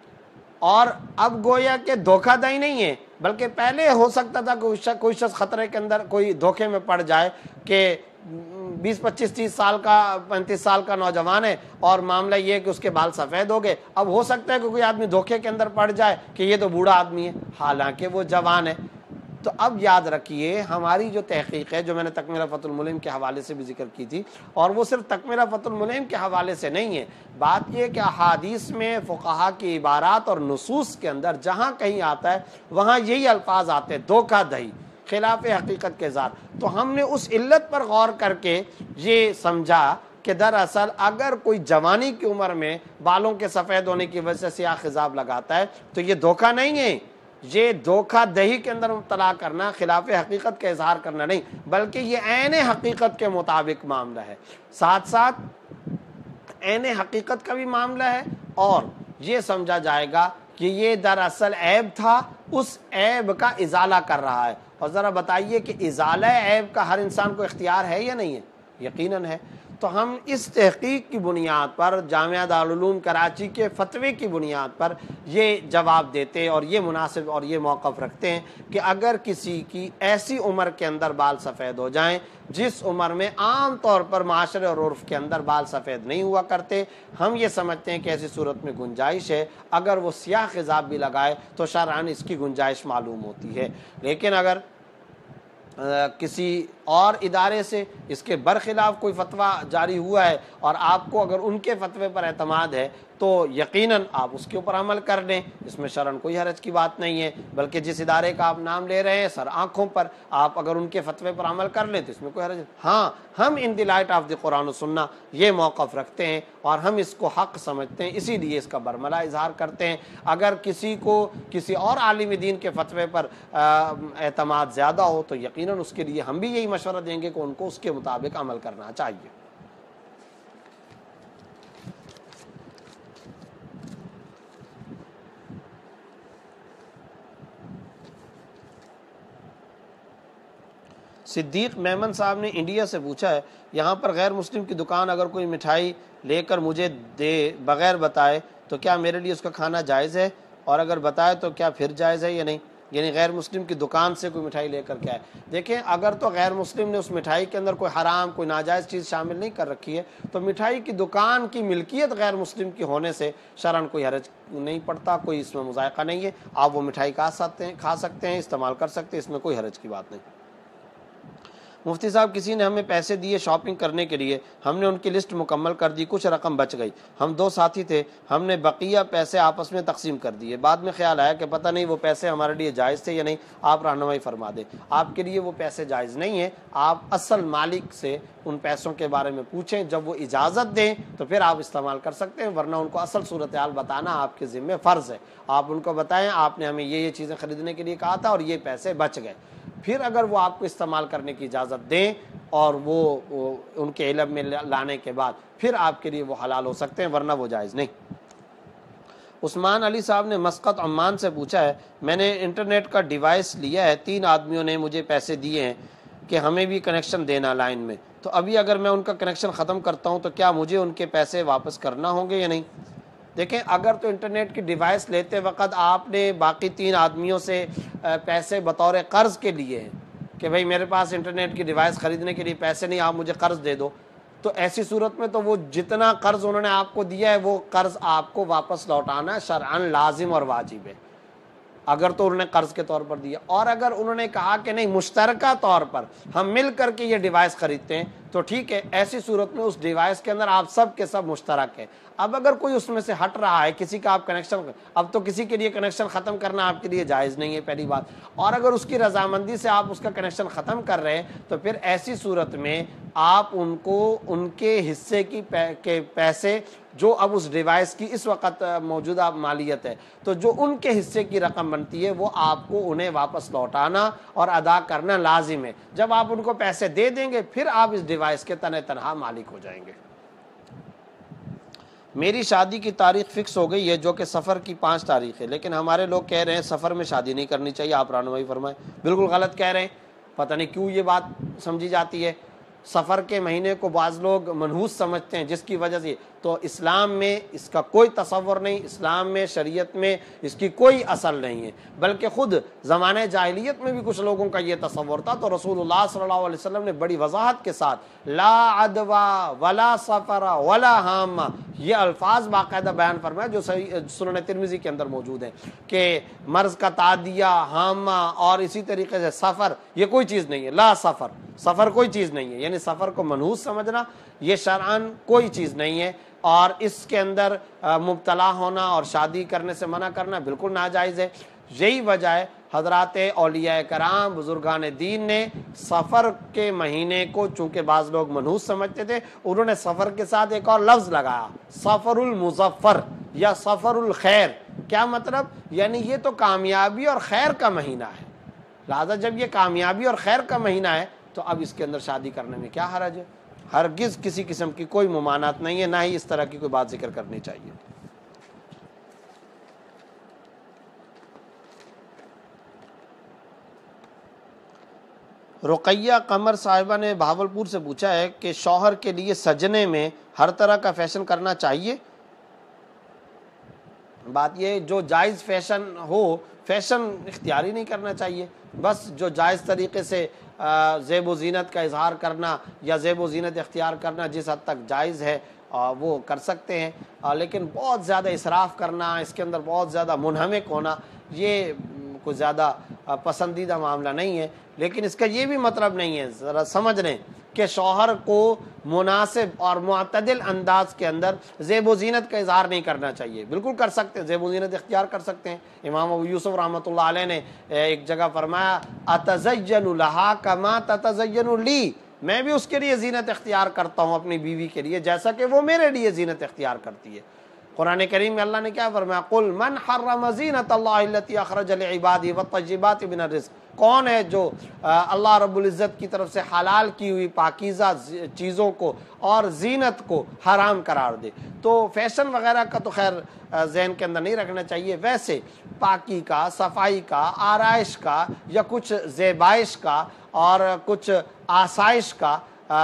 اور اب گویا کہ دھوکہ دہی نہیں ہے، بلکہ پہلے ہو سکتا تھا کوئی شخص خطرے کے اندر کوئی دھوکے میں پڑ جائے کہ 20 25 30 سال کا 35 سال کا نوجوان ہے اور معاملہ یہ ہے کہ اس کے بال سفید ہو گئے، اب ہو سکتا ہے کہ کوئی آدمی دھوکے کے اندر پڑ جائے کہ یہ تو بوڑھا آدمی ہے، حالانکہ وہ جوان ہے۔ تو اب یاد رکھیے، ہماری جو تحقیق ہے جو میں نے تکملہ فتح الملم کے حوالے سے بھی ذکر کی تھی، اور وہ صرف تکملہ فتح الملم کے حوالے سے نہیں ہے، بات یہ کہ احادیث میں فقہا کی عبارات اور نصوص کے اندر جہاں کہیں آتا ہے وہاں یہی الفاظ آتے ہیں، دھوکہ دہی، خلاف حقیقت کے اظہار۔ تو ہم نے اس علت پر غور کر کے یہ سمجھا کہ دراصل اگر کوئی جوانی کی عمر میں بالوں کے سفید ہونے کی وجہ سے سیاہ خضاب لگاتا ہے تو یہ دھوکہ نہیں ہے، یہ دھوکہ دہی کے اندر مبتلا کرنا، خلاف حقیقت کا اظہار کرنا نہیں، بلکہ یہ عین حقیقت کے مطابق معاملہ ہے۔ ساتھ ساتھ عین حقیقت کا بھی معاملہ ہے، اور یہ سمجھا جائے گا کہ یہ دراصل عیب تھا، اس عیب کا ازالہ کر رہا ہے۔ اور ذرا بتائیے کہ ازالہ عیب کا ہر انسان کو اختیار ہے یا نہیں ہے؟ یقیناً ہے۔ تو ہم اس تحقیق کی بنیاد پر، جامعہ دارالعلوم کراچی کے فتوے کی بنیاد پر یہ جواب دیتے اور یہ مناسب اور یہ موقف رکھتے ہیں کہ اگر کسی کی ایسی عمر کے اندر بال سفید ہو جائیں جس عمر میں عام طور پر معاشرے اور عرف کے اندر بال سفید نہیں ہوا کرتے، ہم یہ سمجھتے ہیں کہ ایسی صورت میں گنجائش ہے، اگر وہ سیاہ خضاب بھی لگائے تو شرعاً اس کی گنجائش معلوم ہوتی ہے۔ لیکن اگر کسی اور ادارے سے اس کے برخلاف کوئی فتویٰ جاری ہوا ہے اور آپ کو اگر ان کے فتوے پر اعتماد ہے تو یقیناً آپ اس کے اوپر عمل کر لیں، اس میں شرعاً کوئی حرج کی بات نہیں ہے، بلکہ جس ادارے کا آپ نام لے رہے ہیں سر آنکھوں پر، آپ اگر ان کے فتوے پر عمل کر لیں تو اس میں کوئی حرج نہیں۔ ہاں، ہم ان دی لائٹ آف دی قرآن و سنہ یہ موقف رکھتے ہیں اور ہم اس کو حق سمجھتے ہیں، اسی لیے اس کا برملا اظہار کرتے ہیں۔ اگر کسی کو کسی اور عالم دین کے فتوے پر اعتماد زیادہ ہو تو یقیناً اس کے لیے ہم بھی یہی مشورہ دیں گے کہ ان کو اس کے مطابق عمل کرنا چاہیے۔ صدیق میمن صاحب نے انڈیا سے پوچھا ہے، یہاں پر غیر مسلم کی دکان اگر کوئی مٹھائی لے کر مجھے دے بغیر بتائے تو کیا میرے لیے اس کا کھانا جائز ہے، اور اگر بتائے تو کیا پھر جائز ہے یا نہیں؟ یعنی غیر مسلم کی دکان سے کوئی مٹھائی لے کر کے آئے. دیکھیں اگر تو غیر مسلم نے اس مٹھائی کے اندر کوئی حرام کوئی ناجائز چیز شامل نہیں کر رکھی ہے تو مٹھائی کی دکان کی ملکیت غیر مسلم کی ہونے سے شرعاً کوئی حرج نہیں پڑتا، کوئی اس میں مذائقہ نہیں ہے. آپ وہ مٹھائی کھا سکتے ہیں، استعمال کر سکتے ہیں، اس میں کوئی حرج کی بات نہیں. مفتی صاحب کسی نے ہمیں پیسے دیے شاپنگ کرنے کے لیے، ہم نے ان کی لسٹ مکمل کر دی، کچھ رقم بچ گئی، ہم 2 ساتھی تھے، ہم نے بقیہ پیسے آپس میں تقسیم کر دیے. بعد میں خیال آیا کہ پتہ نہیں وہ پیسے ہمارے لیے جائز تھے یا نہیں، آپ رہنمائی فرما دیں. آپ کے لیے وہ پیسے جائز نہیں ہیں، آپ اصل مالک سے ان پیسوں کے بارے میں پوچھیں، جب وہ اجازت دیں تو پھر آپ استعمال کر سکتے ہیں، ورنہ ان کو اصل صورتحال بتانا آپ کے ذمہ فرض ہے. آپ ان کو بتائیں آپ نے ہمیں یہ چیزیں خریدنے کے لیے کہا تھا اور یہ پیسے بچ گئے. پھر اگر وہ آپ کو استعمال کرنے کی اجازت دیں اور وہ ان کے علم میں لانے کے بعد پھر آپ کے لیے وہ حلال ہو سکتے ہیں، ورنہ وہ جائز نہیں. عثمان علی صاحب نے مسقط عمان سے پوچھا ہے، میں نے انٹرنیٹ کا ڈیوائس لیا ہے، 3 آدمیوں نے مجھے پیسے دیے ہیں کہ ہمیں بھی کنیکشن دینا لائن میں، تو ابھی اگر میں ان کا کنیکشن ختم کرتا ہوں تو کیا مجھے ان کے پیسے واپس کرنا ہوں گے یا نہیں؟ دیکھیں اگر تو انٹرنیٹ کی ڈیوائس لیتے وقت آپ نے باقی 3 آدمیوں سے پیسے بطور قرض کے لیے ہیں کہ بھئی میرے پاس انٹرنیٹ کی ڈیوائس خریدنے کے لیے پیسے نہیں، آپ مجھے قرض دے دو، تو ایسی صورت میں تو وہ جتنا قرض انہوں نے آپ کو دیا ہے وہ قرض آپ کو واپس لوٹانا شرعاً لازم اور واجب ہے، اگر تو انہوں نے قرض کے طور پر دیا. اور اگر انہوں نے کہا کہ نہیں مشترکہ طور پر ہم مل کر کے یہ ڈیوائس خریدتے ہیں تو ٹھیک ہے، ایسی صورت میں اس ڈیوائس کے اندر آپ سب کے سب مشترک ہیں. اب اگر کوئی اس میں سے ہٹ رہا ہے، کسی کا آپ کنیکشن، اب تو کسی کے لیے کنیکشن ختم کرنا آپ کے لیے جائز نہیں ہے پہلی بات، اور اگر اس کی رضامندی سے آپ اس کا کنیکشن ختم کر رہے ہیں تو پھر ایسی صورت میں آپ ان کو ان کے حصے کے پیسے جو اب اس ڈیوائس کی اس وقت موجودہ مالیت ہے تو جو ان کے حصے کی رقم بنتی ہے وہ آپ کو انہیں واپس لوٹانا اور ادا کرنا لازم ہے. جب آپ ان کو پیسے دے دیں گے پھر آپ اس ڈیوائس کے تنہا مالک ہو جائیں گے. میری شادی کی تاریخ فکس ہو گئی ہے جو کہ سفر کی 5 تاریخ ہے، لیکن ہمارے لوگ کہہ رہے ہیں سفر میں شادی نہیں کرنی چاہیے، آپ رہنمائی فرمائیں. بالکل غلط کہہ رہے ہیں، پتہ نہیں کیوں یہ بات سمجھی جاتی ہے. سفر کے مہینے کو بعض لوگ منحوس سمجھتے ہیں جس کی وجہ سے، تو اسلام میں اس کا کوئی تصور نہیں، اسلام میں شریعت میں اس کی کوئی اصل نہیں ہے، بلکہ خود زمانہ جاہلیت میں بھی کچھ لوگوں کا یہ تصور تھا. تو رسول اللہ صلی اللہ علیہ وسلم نے بڑی وضاحت کے ساتھ لا عدوا ولا سفر ولا حامہ یہ الفاظ باقاعدہ بیان فرمایا جو سنن ترمذی کے اندر موجود ہیں کہ مرض کا تعدیہ، حامہ اور اسی طریقے سے سفر یہ کوئی چیز نہیں ہے. لا سفر کوئی چیز نہیں ہے، یعنی سفر کو منحوس سمجھنا یہ شرعاً کوئی چیز نہیں ہے، اور اس کے اندر مبتلا ہونا اور شادی کرنے سے منع کرنا بالکل ناجائز ہے. یہی وجہ ہے حضرات اولیاء کرام بزرگان دین نے سفر کے مہینے کو چونکہ بعض لوگ منحوس سمجھتے تھے، انہوں نے سفر کے ساتھ ایک اور لفظ لگایا، سفر المظفر یا سفر الخیر. کیا مطلب؟ یعنی یہ تو کامیابی اور خیر کا مہینہ ہے، لہذا جب یہ کامیابی اور خیر کا مہینہ ہے تو اب اس کے اندر شادی کرنے میں کیا حرج ہے؟ ہرگز کسی قسم کی کوئی ممانعت نہیں ہے، نہ ہی اس طرح کی کوئی بات ذکر کرنی چاہیے. رقیہ قمر صاحبہ نے بہاولپور سے پوچھا ہے کہ شوہر کے لیے سجنے میں ہر طرح کا فیشن کرنا چاہیے؟ بات یہ جو جائز فیشن ہو، فیشن اختیاری نہیں کرنا چاہیے، بس جو جائز طریقے سے زیب و زینت کا اظہار کرنا یا زیب و زینت اختیار کرنا جس حد تک جائز ہے وہ کر سکتے ہیں، لیکن بہت زیادہ اسراف کرنا، اس کے اندر بہت زیادہ منہمک ہونا یہ کوئی زیادہ پسندیدہ معاملہ نہیں ہے. لیکن اس کا یہ بھی مطلب نہیں ہے، ذرا سمجھ لیں کہ شوہر کو مناسب اور معتدل انداز کے اندر زیب و زینت کا اظہار نہیں کرنا چاہیے. بالکل کر سکتے ہیں، زیب و زینت اختیار کر سکتے ہیں. امام ابو یوسف رحمۃ اللہ علیہ نے ایک جگہ فرمایا اتزین لہا کما تتزین لی، میں بھی اس کے لیے زینت اختیار کرتا ہوں اپنی بیوی کے لیے جیسا کہ وہ میرے لیے زینت اختیار کرتی ہے. قرآن کریم میں اللہ نے کیا فرمایا؟ قل من حرم زینت اللہ التی اخرج لعبادہ والطیبات من الرزق، کون ہے جو اللہ رب العزت کی طرف سے حلال کی ہوئی پاکیزہ چیزوں کو اور زینت کو حرام قرار دے؟ تو فیشن وغیرہ کا تو خیر ذہن کے اندر نہیں رکھنا چاہیے، ویسے پاکی کا، صفائی کا، آرائش کا یا کچھ زیبائش کا اور کچھ آسائش کا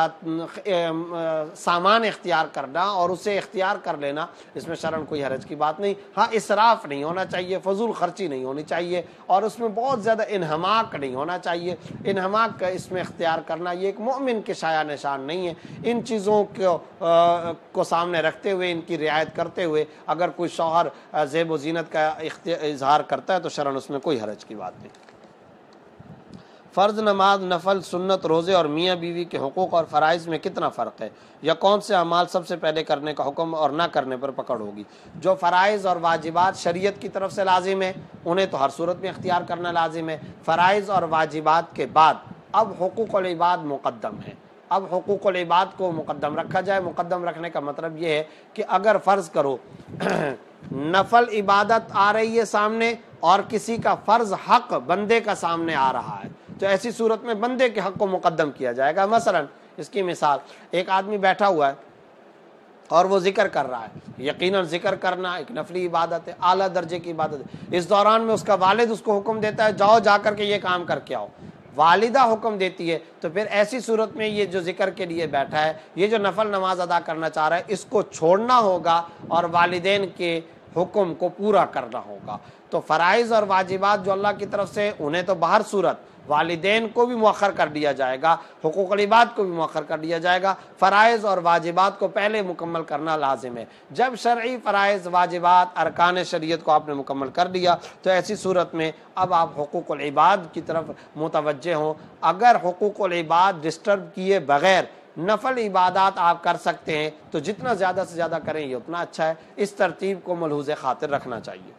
سامان اختیار کرنا اور اسے اختیار کر لینا، اس میں شرعاً کوئی حرج کی بات نہیں۔ ہاں اسراف نہیں ہونا چاہیے، فضول خرچی نہیں ہونی چاہیے، اور اس میں بہت زیادہ انہماک نہیں ہونا چاہیے۔ انہماک کا اس میں اختیار کرنا یہ ایک مومن کے شایع نشان نہیں ہے۔ ان چیزوں کو سامنے رکھتے ہوئے، ان کی رعایت کرتے ہوئے اگر کوئی شوہر زیب و زینت کا اظہار کرتا ہے تو شرعاً اس میں کوئی حرج کی بات نہیں۔ فرض، نماز، نفل، سنت، روزے اور میاں بیوی کے حقوق اور فرائض میں کتنا فرق ہے؟ یا کون سے اعمال سب سے پہلے کرنے کا حکم اور نہ کرنے پر پکڑ ہوگی؟ جو فرائض اور واجبات شریعت کی طرف سے لازم ہے انہیں تو ہر صورت میں اختیار کرنا لازم ہے۔ فرائض اور واجبات کے بعد اب حقوق العباد مقدم ہے۔ اب حقوق العباد کو مقدم رکھا جائے۔ مقدم رکھنے کا مطلب یہ ہے کہ اگر فرض کرو نفل عبادت آ رہی ہے سامنے اور کسی کا فرض حق بندے کا سامنے آ رہا ہے تو ایسی صورت میں بندے کے حق کو مقدم کیا جائے گا۔ مثلا اس کی مثال، ایک آدمی بیٹھا ہوا ہے اور وہ ذکر کر رہا ہے، یقیناً ذکر کرنا ایک نفلی عبادت ہے، اعلیٰ درجے کی عبادت ہے۔ اس دوران میں اس کا والد اس کو حکم دیتا ہے جاؤ جا کر کے یہ کام کر کے آؤ، والدہ حکم دیتی ہے، تو پھر ایسی صورت میں یہ جو ذکر کے لیے بیٹھا ہے، یہ جو نفل نماز ادا کرنا چاہ رہا ہے، اس کو چھوڑنا ہوگا اور والدین کے حکم کو پورا کرنا ہوگا۔ تو فرائض اور واجبات جو اللہ کی طرف سے انہیں تو بہر صورت والدین کو بھی مؤخر کر دیا جائے گا، حقوق العباد کو بھی مؤخر کر دیا جائے گا، فرائض اور واجبات کو پہلے مکمل کرنا لازم ہے۔ جب شرعی فرائض، واجبات، ارکان شریعت کو آپ نے مکمل کر دیا تو ایسی صورت میں اب آپ حقوق العباد کی طرف متوجہ ہوں۔ اگر حقوق العباد ڈسٹرب کیے بغیر نفل عبادات آپ کر سکتے ہیں تو جتنا زیادہ سے زیادہ کریں یہ اتنا اچھا ہے۔ اس ترتیب کو ملحوظ خاطر رکھنا چاہیے۔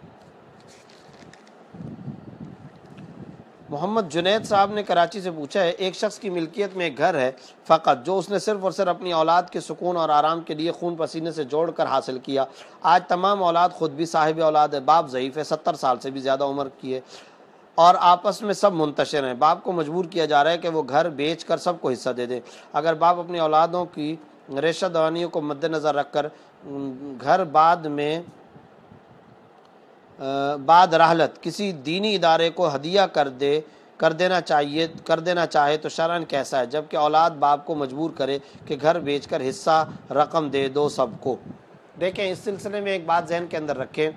محمد جنید صاحب نے کراچی سے پوچھا ہے، ایک شخص کی ملکیت میں ایک گھر ہے فقط جو اس نے صرف اور صرف اپنی اولاد کے سکون اور آرام کے لیے خون پسینے سے جوڑ کر حاصل کیا۔ آج تمام اولاد خود بھی صاحب اولاد ہے، باپ ضعیف ہے، 70 سال سے بھی زیادہ عمر کی ہے اور آپس میں سب منتشر ہیں۔ باپ کو مجبور کیا جا رہا ہے کہ وہ گھر بیچ کر سب کو حصہ دے دے۔ اگر باپ اپنی اولادوں کی ریشہ دوانیوں کو مد نظر رکھ کر گھر بعد رحلت کسی دینی ادارے کو ہدیہ کر دینا چاہے تو شرعاً کیسا ہے، جبکہ اولاد باپ کو مجبور کرے کہ گھر بیچ کر حصہ رقم دے دو سب کو؟ دیکھیں اس سلسلے میں ایک بات ذہن کے اندر رکھیں،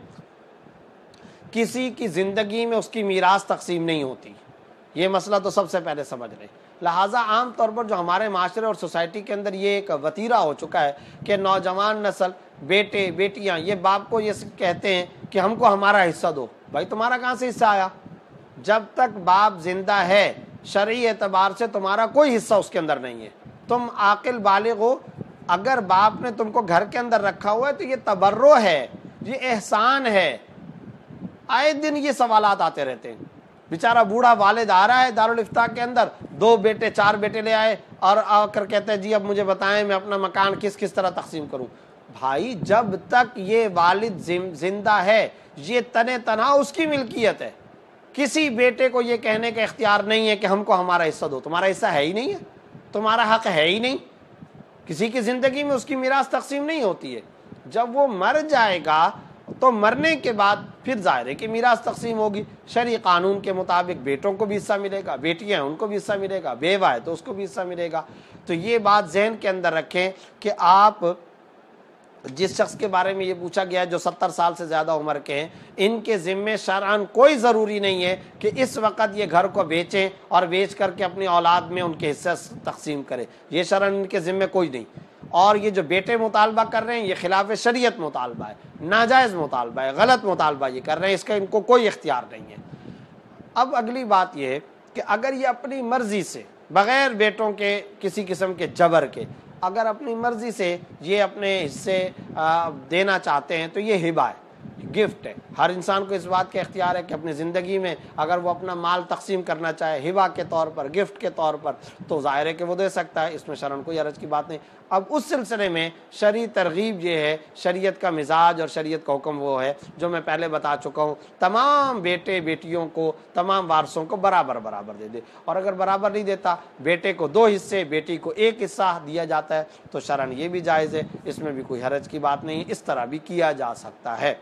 کسی کی زندگی میں اس کی میراث تقسیم نہیں ہوتی، یہ مسئلہ تو سب سے پہلے سمجھ لیں۔ لہٰذا عام طور پر جو ہمارے معاشرے اور سوسائٹی کے اندر یہ ایک وتیرہ ہو چکا ہے کہ نوجوان نسل، بیٹے بیٹیاں یہ باپ کو یہ کہتے ہیں کہ ہم کو ہمارا حصہ دو۔ بھائی تمہارا کہاں سے حصہ آیا؟ جب تک باپ زندہ ہے شرعی اعتبار سے تمہارا کوئی حصہ اس کے اندر نہیں ہے۔ تم عاقل بالغ ہو، اگر باپ نے تم کو گھر کے اندر رکھا ہوا ہے تو یہ تبرع ہے، یہ احسان ہے۔ آئے دن یہ سوالات آتے رہتے ہیں، بیچارہ بوڑھا والد آ رہا ہے دارالافتاء کے اندر، 2 بیٹے 4 بیٹے لے آئے اور آ کر کہتے ہیں جی اب مجھے بتائیں میں اپنا مکان کس طرح تقسیم کروں۔ بھائی جب تک یہ والد زندہ ہے یہ تنے تنہا اس کی ملکیت ہے، کسی بیٹے کو یہ کہنے کا اختیار نہیں ہے کہ ہم کو ہمارا حصہ دو، تمہارا حصہ ہے ہی نہیں ہے، تمہارا حق ہے ہی نہیں۔ کسی کی زندگی میں اس کی میراث تقسیم نہیں ہوتی ہے۔ جب وہ مر جائے گا تو مرنے کے بعد پھر ظاہر ہے کہ میراث تقسیم ہوگی۔ شرعی قانون کے مطابق بیٹوں کو بھی حصہ ملے گا، بیٹیاں ہیں ان کو بھی حصہ ملے گا، بیوہ ہے تو اس کو بھی حصہ ملے گا۔ تو یہ بات ذہن کے اندر رکھیں کہ آپ جس شخص کے بارے میں یہ پوچھا گیا ہے جو 70 سال سے زیادہ عمر کے ہیں، ان کے ذمے شرعاً کوئی ضروری نہیں ہے کہ اس وقت یہ گھر کو بیچیں اور بیچ کر کے اپنی اولاد میں ان کے حصہ تقسیم کریں، یہ شرعاً ان کے ذمے کوئی نہیں۔ اور یہ جو بیٹے مطالبہ کر رہے ہیں یہ خلاف شریعت مطالبہ ہے، ناجائز مطالبہ ہے، غلط مطالبہ یہ کر رہے ہیں، اس کا ان کو کوئی اختیار نہیں ہے۔ اب اگلی بات یہ ہے کہ اگر یہ اپنی مرضی سے بغیر بیٹوں کے کسی قسم کے جبر کے اگر اپنی مرضی سے یہ اپنے حصے دینا چاہتے ہیں تو یہ ہبہ ہے۔ گفٹ ہے. ہر انسان کو اس بات کا اختیار ہے کہ اپنی زندگی میں اگر وہ اپنا مال تقسیم کرنا چاہے ہبہ کے طور پر، گفٹ کے طور پر، تو ظاہر ہے کہ وہ دے سکتا ہے، اس میں شرعاً کوئی حرج کی بات نہیں. اب اس سلسلے میں شرعی ترغیب یہ ہے، شریعت کا مزاج اور شریعت کا حکم وہ ہے جو میں پہلے بتا چکا ہوں، تمام بیٹے بیٹیوں کو، تمام وارثوں کو برابر دے دے. اور اگر برابر نہیں دیتا، بیٹے کو 2 حصے، بیٹی کو 1 حصہ دیا جاتا ہے، تو شرعاً یہ بھی جائز ہے، اس میں بھی کوئی حرج کی بات نہیں، اس طرح بھی کیا جا سکتا ہے.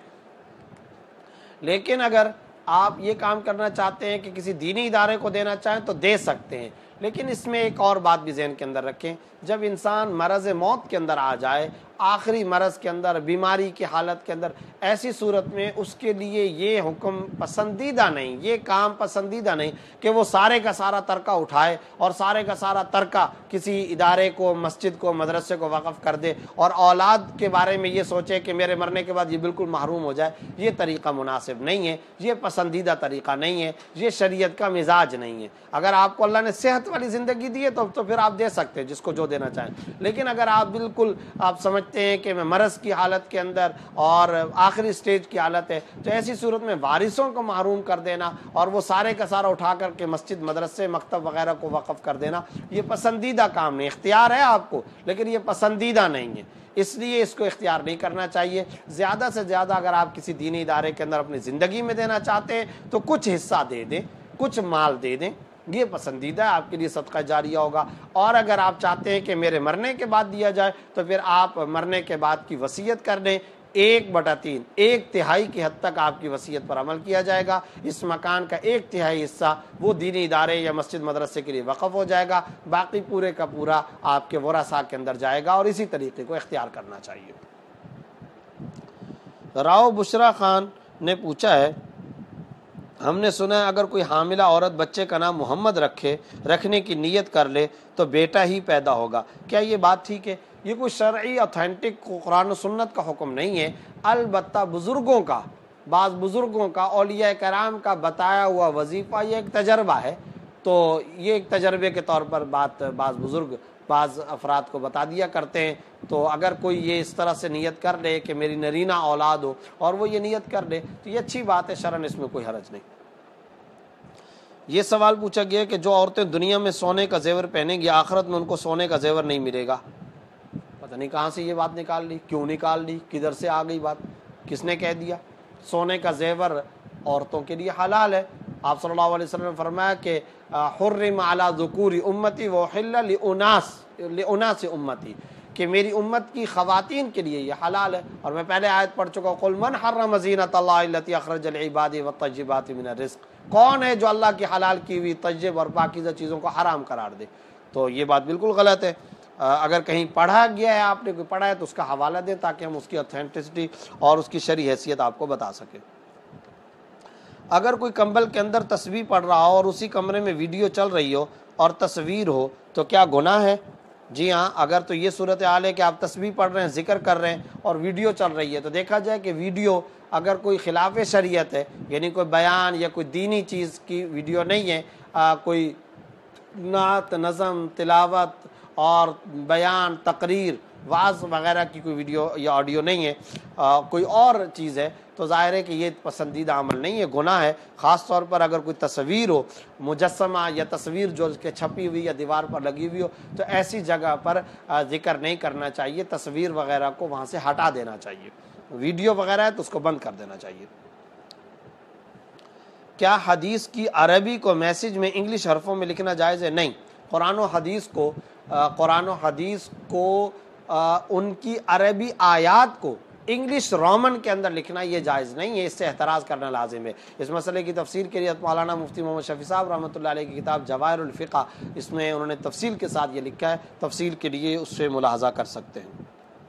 لیکن اگر آپ یہ کام کرنا چاہتے ہیں کہ کسی دینی ادارے کو دینا چاہیں تو دے سکتے ہیں، لیکن اس میں ایک اور بات بھی ذہن کے اندر رکھیں. جب انسان مرض موت کے اندر آ جائے، آخری مرض کے اندر، بیماری کی حالت کے اندر، ایسی صورت میں اس کے لیے یہ حکم پسندیدہ نہیں، یہ کام پسندیدہ نہیں کہ وہ سارے کا سارا ترکہ اٹھائے اور سارے کا سارا ترکہ کسی ادارے کو، مسجد کو، مدرسے کو وقف کر دے اور اولاد کے بارے میں یہ سوچے کہ میرے مرنے کے بعد یہ بالکل محروم ہو جائے. یہ طریقہ مناسب نہیں ہے، یہ پسندیدہ طریقہ نہیں ہے، یہ شریعت کا مزاج نہیں ہے. اگر آپ کو اللہ نے صحت والی زندگی دی ہے تو پھر آپ دے سکتے ہیں جس کو جو دینا چاہیں. لیکن اگر آپ بالکل آپ سمجھتے ہیں کہ میں مرض کی حالت کے اندر اور آخری سٹیج کی حالت ہے، تو ایسی صورت میں وارثوں کو محروم کر دینا اور وہ سارے کا سارا اٹھا کر کے مسجد، مدرسے، مکتب وغیرہ کو وقف کر دینا، یہ پسندیدہ کام نہیں. اختیار ہے آپ کو، لیکن یہ پسندیدہ نہیں ہے، اس لیے اس کو اختیار نہیں کرنا چاہیے. زیادہ سے زیادہ اگر آپ کسی دینی ادارے کے اندر اپنی زندگی میں دینا چاہتے ہیں تو کچھ حصہ دے دیں، کچھ مال دے دیں، یہ پسندیدہ ہے، آپ کے لیے صدقہ جاریہ ہوگا. اور اگر آپ چاہتے ہیں کہ میرے مرنے کے بعد دیا جائے تو پھر آپ مرنے کے بعد کی وصیت کر دیں. 1/3، 1/3 کی حد تک آپ کی وصیت پر عمل کیا جائے گا. اس مکان کا 1/3 حصہ وہ دینی ادارے یا مسجد مدرسے کے لیے وقف ہو جائے گا، باقی پورے کا پورا آپ کے ورثاء کے اندر جائے گا، اور اسی طریقے کو اختیار کرنا چاہیے. راؤ بشرا خان نے پوچھا ہے، ہم نے سنا ہے اگر کوئی حاملہ عورت بچے کا نام محمد رکھنے کی نیت کر لے تو بیٹا ہی پیدا ہوگا، کیا یہ بات ٹھیک ہے؟ یہ کوئی شرعی اوتھینٹک قرآن و سنت کا حکم نہیں ہے، البتہ بعض بزرگوں کا، اولیاء کرام کا بتایا ہوا وظیفہ، یہ ایک تجربہ ہے. تو یہ ایک تجربے کے طور پر بات بعض بزرگ بعض افراد کو بتا دیا کرتے ہیں. تو اگر کوئی یہ اس طرح سے نیت کر لے کہ میری نرینہ اولاد ہو اور وہ یہ نیت کر لے تو یہ اچھی بات ہے، شرعاً اس میں کوئی حرج نہیں. یہ سوال پوچھا گیا کہ جو عورتیں دنیا میں سونے کا زیور پہنیں گی، آخرت میں ان کو سونے کا زیور نہیں ملے گا. پتہ نہیں کہاں سے یہ بات نکال لی، کیوں نکال لی، کدھر سے آ گئی بات، کس نے کہہ دیا؟ سونے کا زیور عورتوں کے لیے حلال ہے. آپ صلی اللہ علیہ وسلم نے فرمایا کہ حرم علی ذکور امتی وحل لاناس امتی، کہ میری امت کی خواتین کے لیے یہ حلال ہے. اور میں پہلے آیت پڑھ چکا ہوں، قل من حرم زینۃ اللہ التی اخرج لعبادہ والطیبات من الرزق، کون ہے جو اللہ کی حلال کی ہوئی طیب اور پاکیزہ چیزوں کو حرام قرار دے؟ تو یہ بات بالکل غلط ہے. اگر کہیں پڑھا گیا ہے، آپ نے کوئی پڑھا ہے تو اس کا حوالہ دیں تاکہ ہم اس کی اوتھینٹسٹی اور اس کی شرعی حیثیت آپ کو بتا سکیں. اگر کوئی کمبل کے اندر تسبیح پڑھ رہا ہو اور اسی کمرے میں ویڈیو چل رہی ہو اور تصویر ہو تو کیا گناہ ہے؟ جی ہاں، اگر تو یہ صورتحال ہے کہ آپ تسبیح پڑھ رہے ہیں، ذکر کر رہے ہیں اور ویڈیو چل رہی ہے، تو دیکھا جائے کہ ویڈیو اگر کوئی خلاف شریعت ہے، یعنی کوئی بیان یا کوئی دینی چیز کی ویڈیو نہیں ہے، کوئی نعت، نظم، تلاوت اور بیان، تقریر، وعظ وغیرہ کی کوئی ویڈیو یا آڈیو نہیں ہے، کوئی اور چیز ہے، تو ظاہر ہے کہ یہ پسندیدہ عمل نہیں ہے، گناہ ہے. خاص طور پر اگر کوئی تصویر ہو، مجسمہ یا تصویر جو اس کے چھپی ہوئی یا دیوار پر لگی ہوئی ہو، تو ایسی جگہ پر ذکر نہیں کرنا چاہیے، تصویر وغیرہ کو وہاں سے ہٹا دینا چاہیے. ویڈیو وغیرہ ہے تو اس کو بند کر دینا چاہیے. کیا حدیث کی عربی کو میسج میں انگلش حرفوں میں لکھنا جائز ہے؟ نہیں. قرآن و حدیث کو ان کی عربی آیات کو انگلش رومن کے اندر لکھنا یہ جائز نہیں ہے، اس سے احتراز کرنا لازم ہے. اس مسئلے کی تفسیر کے لیے مولانا مفتی محمد شفیع صاحب رحمۃ اللہ علیہ کی کتاب جواہر الفقہ، اس میں انہوں نے تفصیل کے ساتھ یہ لکھا ہے، تفصیل کے لیے اس سے ملاحظہ کر سکتے ہیں.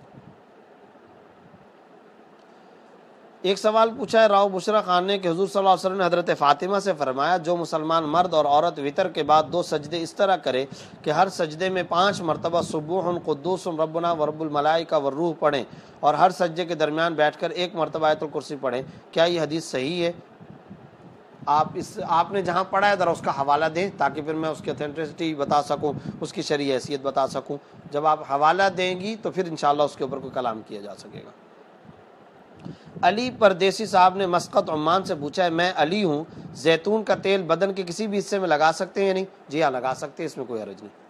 ایک سوال پوچھا ہے راؤ بشرا خان نے کہ حضور صلی اللہ علیہ وسلم نے حضرت فاطمہ سے فرمایا جو مسلمان مرد اور عورت وطر کے بعد 2 سجدے اس طرح کرے کہ ہر سجدے میں 5 مرتبہ سبوح قدوس ربنا ورب الملائکہ والروح پڑھیں اور ہر سجدے کے درمیان بیٹھ کر 1 مرتبہ آیت الکرسی پڑھیں، کیا یہ حدیث صحیح ہے؟ آپ نے جہاں پڑھا ہے ذرا اس کا حوالہ دیں تاکہ پھر میں اس کی اوتھینٹسٹی بتا سکوں، اس کی شرعی حیثیت بتا سکوں. جب آپ حوالہ دیں گی تو پھر انشاءاللہ اس کے اوپر کوئی کلام کیا جا سکے گا. علی پردیسی صاحب نے مسقط عمان سے پوچھا ہے میں علی ہوں، زیتون کا تیل بدن کے کسی بھی حصے میں لگا سکتے ہیں یا نہیں؟ جی ہاں لگا سکتے ہیں، اس میں کوئی حرج نہیں۔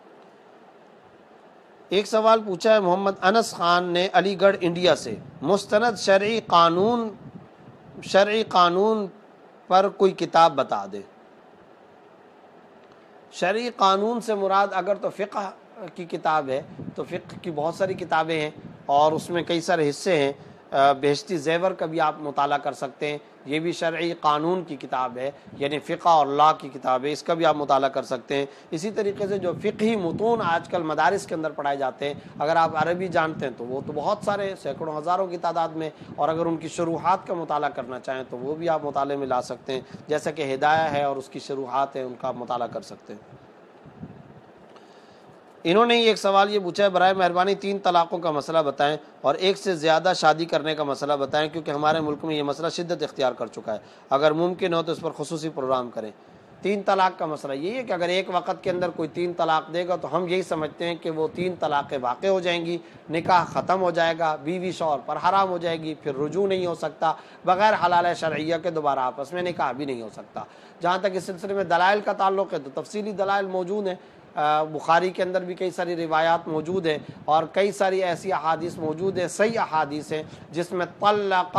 ایک سوال پوچھا ہے محمد انس خان نے علی گڑھ انڈیا سے، مستند شرعی قانون پر کوئی کتاب بتا دے۔ شرعی قانون سے مراد اگر تو فقہ کی کتاب ہے تو فقہ کی بہت ساری کتابیں ہیں اور اس میں کئی سارے حصے ہیں۔ بہشتی زیور کا بھی آپ مطالعہ کر سکتے ہیں، یہ بھی شرعی قانون کی کتاب ہے، یعنی فقہ اور لا کی کتاب ہے، اس کا بھی آپ مطالعہ کر سکتے ہیں۔ اسی طریقے سے جو فقہی متون آج کل مدارس کے اندر پڑھائے جاتے ہیں، اگر آپ عربی جانتے ہیں تو وہ تو بہت سارے سینکڑوں ہزاروں کی تعداد میں، اور اگر ان کی شروحات کا مطالعہ کرنا چاہیں تو وہ بھی آپ مطالعے میں لا سکتے ہیں، جیسا کہ ہدایہ ہے اور اس کی شروحات ہیں، ان کا آپ مطالعہ کر سکتے ہیں۔ انہوں نے ایک سوال یہ پوچھا ہے برائے مہربانی 3 طلاقوں کا مسئلہ بتائیں اور ایک سے زیادہ شادی کرنے کا مسئلہ بتائیں، کیونکہ ہمارے ملک میں یہ مسئلہ شدت اختیار کر چکا ہے، اگر ممکن ہو تو اس پر خصوصی پروگرام کریں۔ 3 طلاق کا مسئلہ یہ ہے کہ اگر ایک وقت کے اندر کوئی 3 طلاق دے گا تو ہم یہی سمجھتے ہیں کہ وہ 3 طلاقیں واقع ہو جائیں گی، نکاح ختم ہو جائے گا، بیوی شوہر پر حرام ہو جائے گی، پھر رجوع نہیں ہو سکتا، بغیر حلال شرعیہ کے دوبارہ آپس میں نکاح بھی نہیں ہو سکتا۔ جہاں تک اس سلسلے میں دلائل کا تعلق ہے تو تفصیلی دلائل موجود ہیں، بخاری کے اندر بھی کئی ساری روایات موجود ہیں اور کئی ساری ایسی احادیث موجود ہیں، صحیح احادیث ہیں جس میں طلق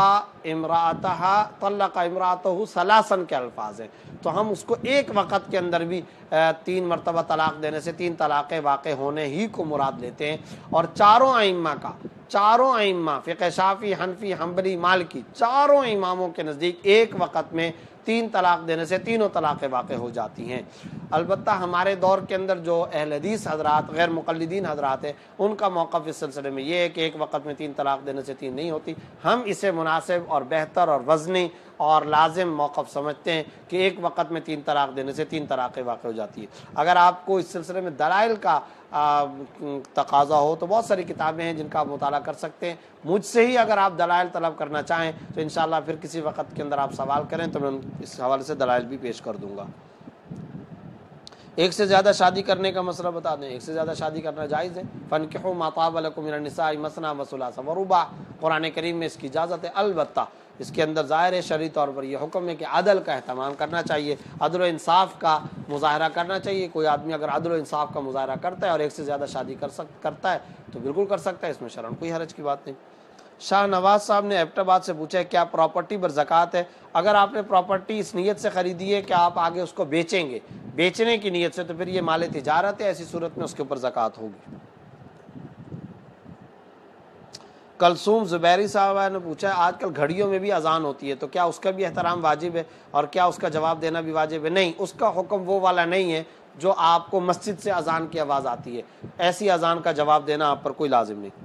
امرأتہ ثلاثاً کے الفاظ ہیں، تو ہم اس کو ایک وقت کے اندر بھی 3 مرتبہ طلاق دینے سے 3 طلاقیں واقع ہونے ہی کو مراد لیتے ہیں۔ اور چاروں ائمہ فقہ شافعی، حنفی، حنبلی، مالکی، چاروں اماموں کے نزدیک ایک وقت میں 3 طلاق دینے سے تینوں طلاقیں واقع ہو جاتی ہیں۔ البتہ ہمارے دور کے اندر جو اہل حدیث حضرات، غیر مقلدین حضرات ہیں، ان کا موقف اس سلسلے میں یہ ہے کہ ایک وقت میں 3 طلاق دینے سے 3 نہیں ہوتی۔ ہم اسے مناسب اور بہتر اور وزنی اور لازم موقف سمجھتے ہیں کہ ایک وقت میں 3 طلاق دینے سے 3 طلاقیں واقع ہو جاتی ہے۔ اگر آپ کو اس سلسلے میں دلائل کا تقاضا ہو تو بہت ساری کتابیں ہیں جن کا آپ مطالعہ کر سکتے ہیں۔ مجھ سے ہی اگر آپ دلائل طلب کرنا چاہیں تو انشاءاللہ پھر کسی وقت کے اندر آپ سوال کریں تو میں اس حوالے سے دلائل بھی پیش کر دوں گا۔ ایک سے زیادہ شادی کرنے کا مسئلہ بتا دیں۔ ایک سے زیادہ شادی کرنا جائز ہے۔ فَانْكِحُوا مَا طَابَ لَكُم مِّنَ النِّسَاءِ مَثْنَىٰ وَثُلَاثَ وَرُبَاعَ، قرآن کریم میں اس کی اجازت ہے، البتہ اس کے اندر ظاہر ہے شرعی طور پر یہ حکم ہے کہ عدل کا اہتمام کرنا چاہیے، عدل و انصاف کا مظاہرہ کرنا چاہیے۔ کوئی آدمی اگر عدل و انصاف کا مظاہرہ کرتا ہے اور ایک سے زیادہ شادی کرتا ہے تو بالکل کر سکتا ہے، اس میں شرعاً کوئی حرج کی بات نہیں۔ شاہ نواز صاحب نے ایبٹ آباد سے پوچھا ہے کیا پراپرٹی پر زکوٰۃ ہے؟ اگر آپ نے پراپرٹی اس نیت سے خریدی ہے کہ آپ آگے اس کو بیچیں گے، بیچنے کی نیت سے، تو پھر یہ مال تجارت ہے، ایسی صورت میں اس کے اوپر زکوٰۃ ہوگی۔ کلثوم زبیری صاحبہ نے پوچھا ہے آج کل گھڑیوں میں بھی اذان ہوتی ہے تو کیا اس کا بھی احترام واجب ہے اور کیا اس کا جواب دینا بھی واجب ہے؟ نہیں، اس کا حکم وہ والا نہیں ہے جو آپ کو مسجد سے اذان کی آواز آتی ہے، ایسی اذان کا جواب دینا آپ پر کوئی لازم نہیں۔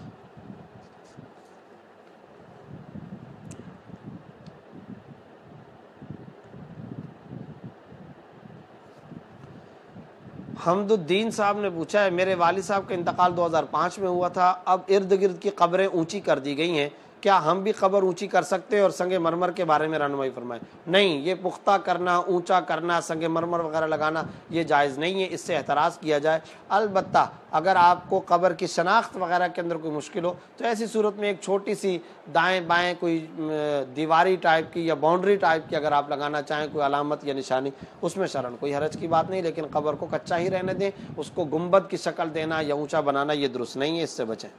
حمد الدین صاحب نے پوچھا ہے میرے والد صاحب کا انتقال 2005 میں ہوا تھا، اب ارد گرد کی قبریں اونچی کر دی گئی ہیں، کیا ہم بھی قبر اونچی کر سکتے ہیں اور سنگ مرمر کے بارے میں رہنمائی فرمائیں؟ نہیں، یہ پختہ کرنا، اونچا کرنا، سنگ مرمر وغیرہ لگانا یہ جائز نہیں ہے، اس سے احتراز کیا جائے۔ البتہ اگر آپ کو قبر کی شناخت وغیرہ کے اندر کوئی مشکل ہو تو ایسی صورت میں ایک چھوٹی سی دائیں بائیں کوئی دیواری ٹائپ کی یا باؤنڈری ٹائپ کی اگر آپ لگانا چاہیں کوئی علامت یا نشانی، اس میں شرعاً کوئی حرج کی بات نہیں، لیکن قبر کو کچا ہی رہنے دیں، اس کو گنبد کی شکل دینا یا اونچا بنانا یہ درست نہیں ہے، اس سے بچیں۔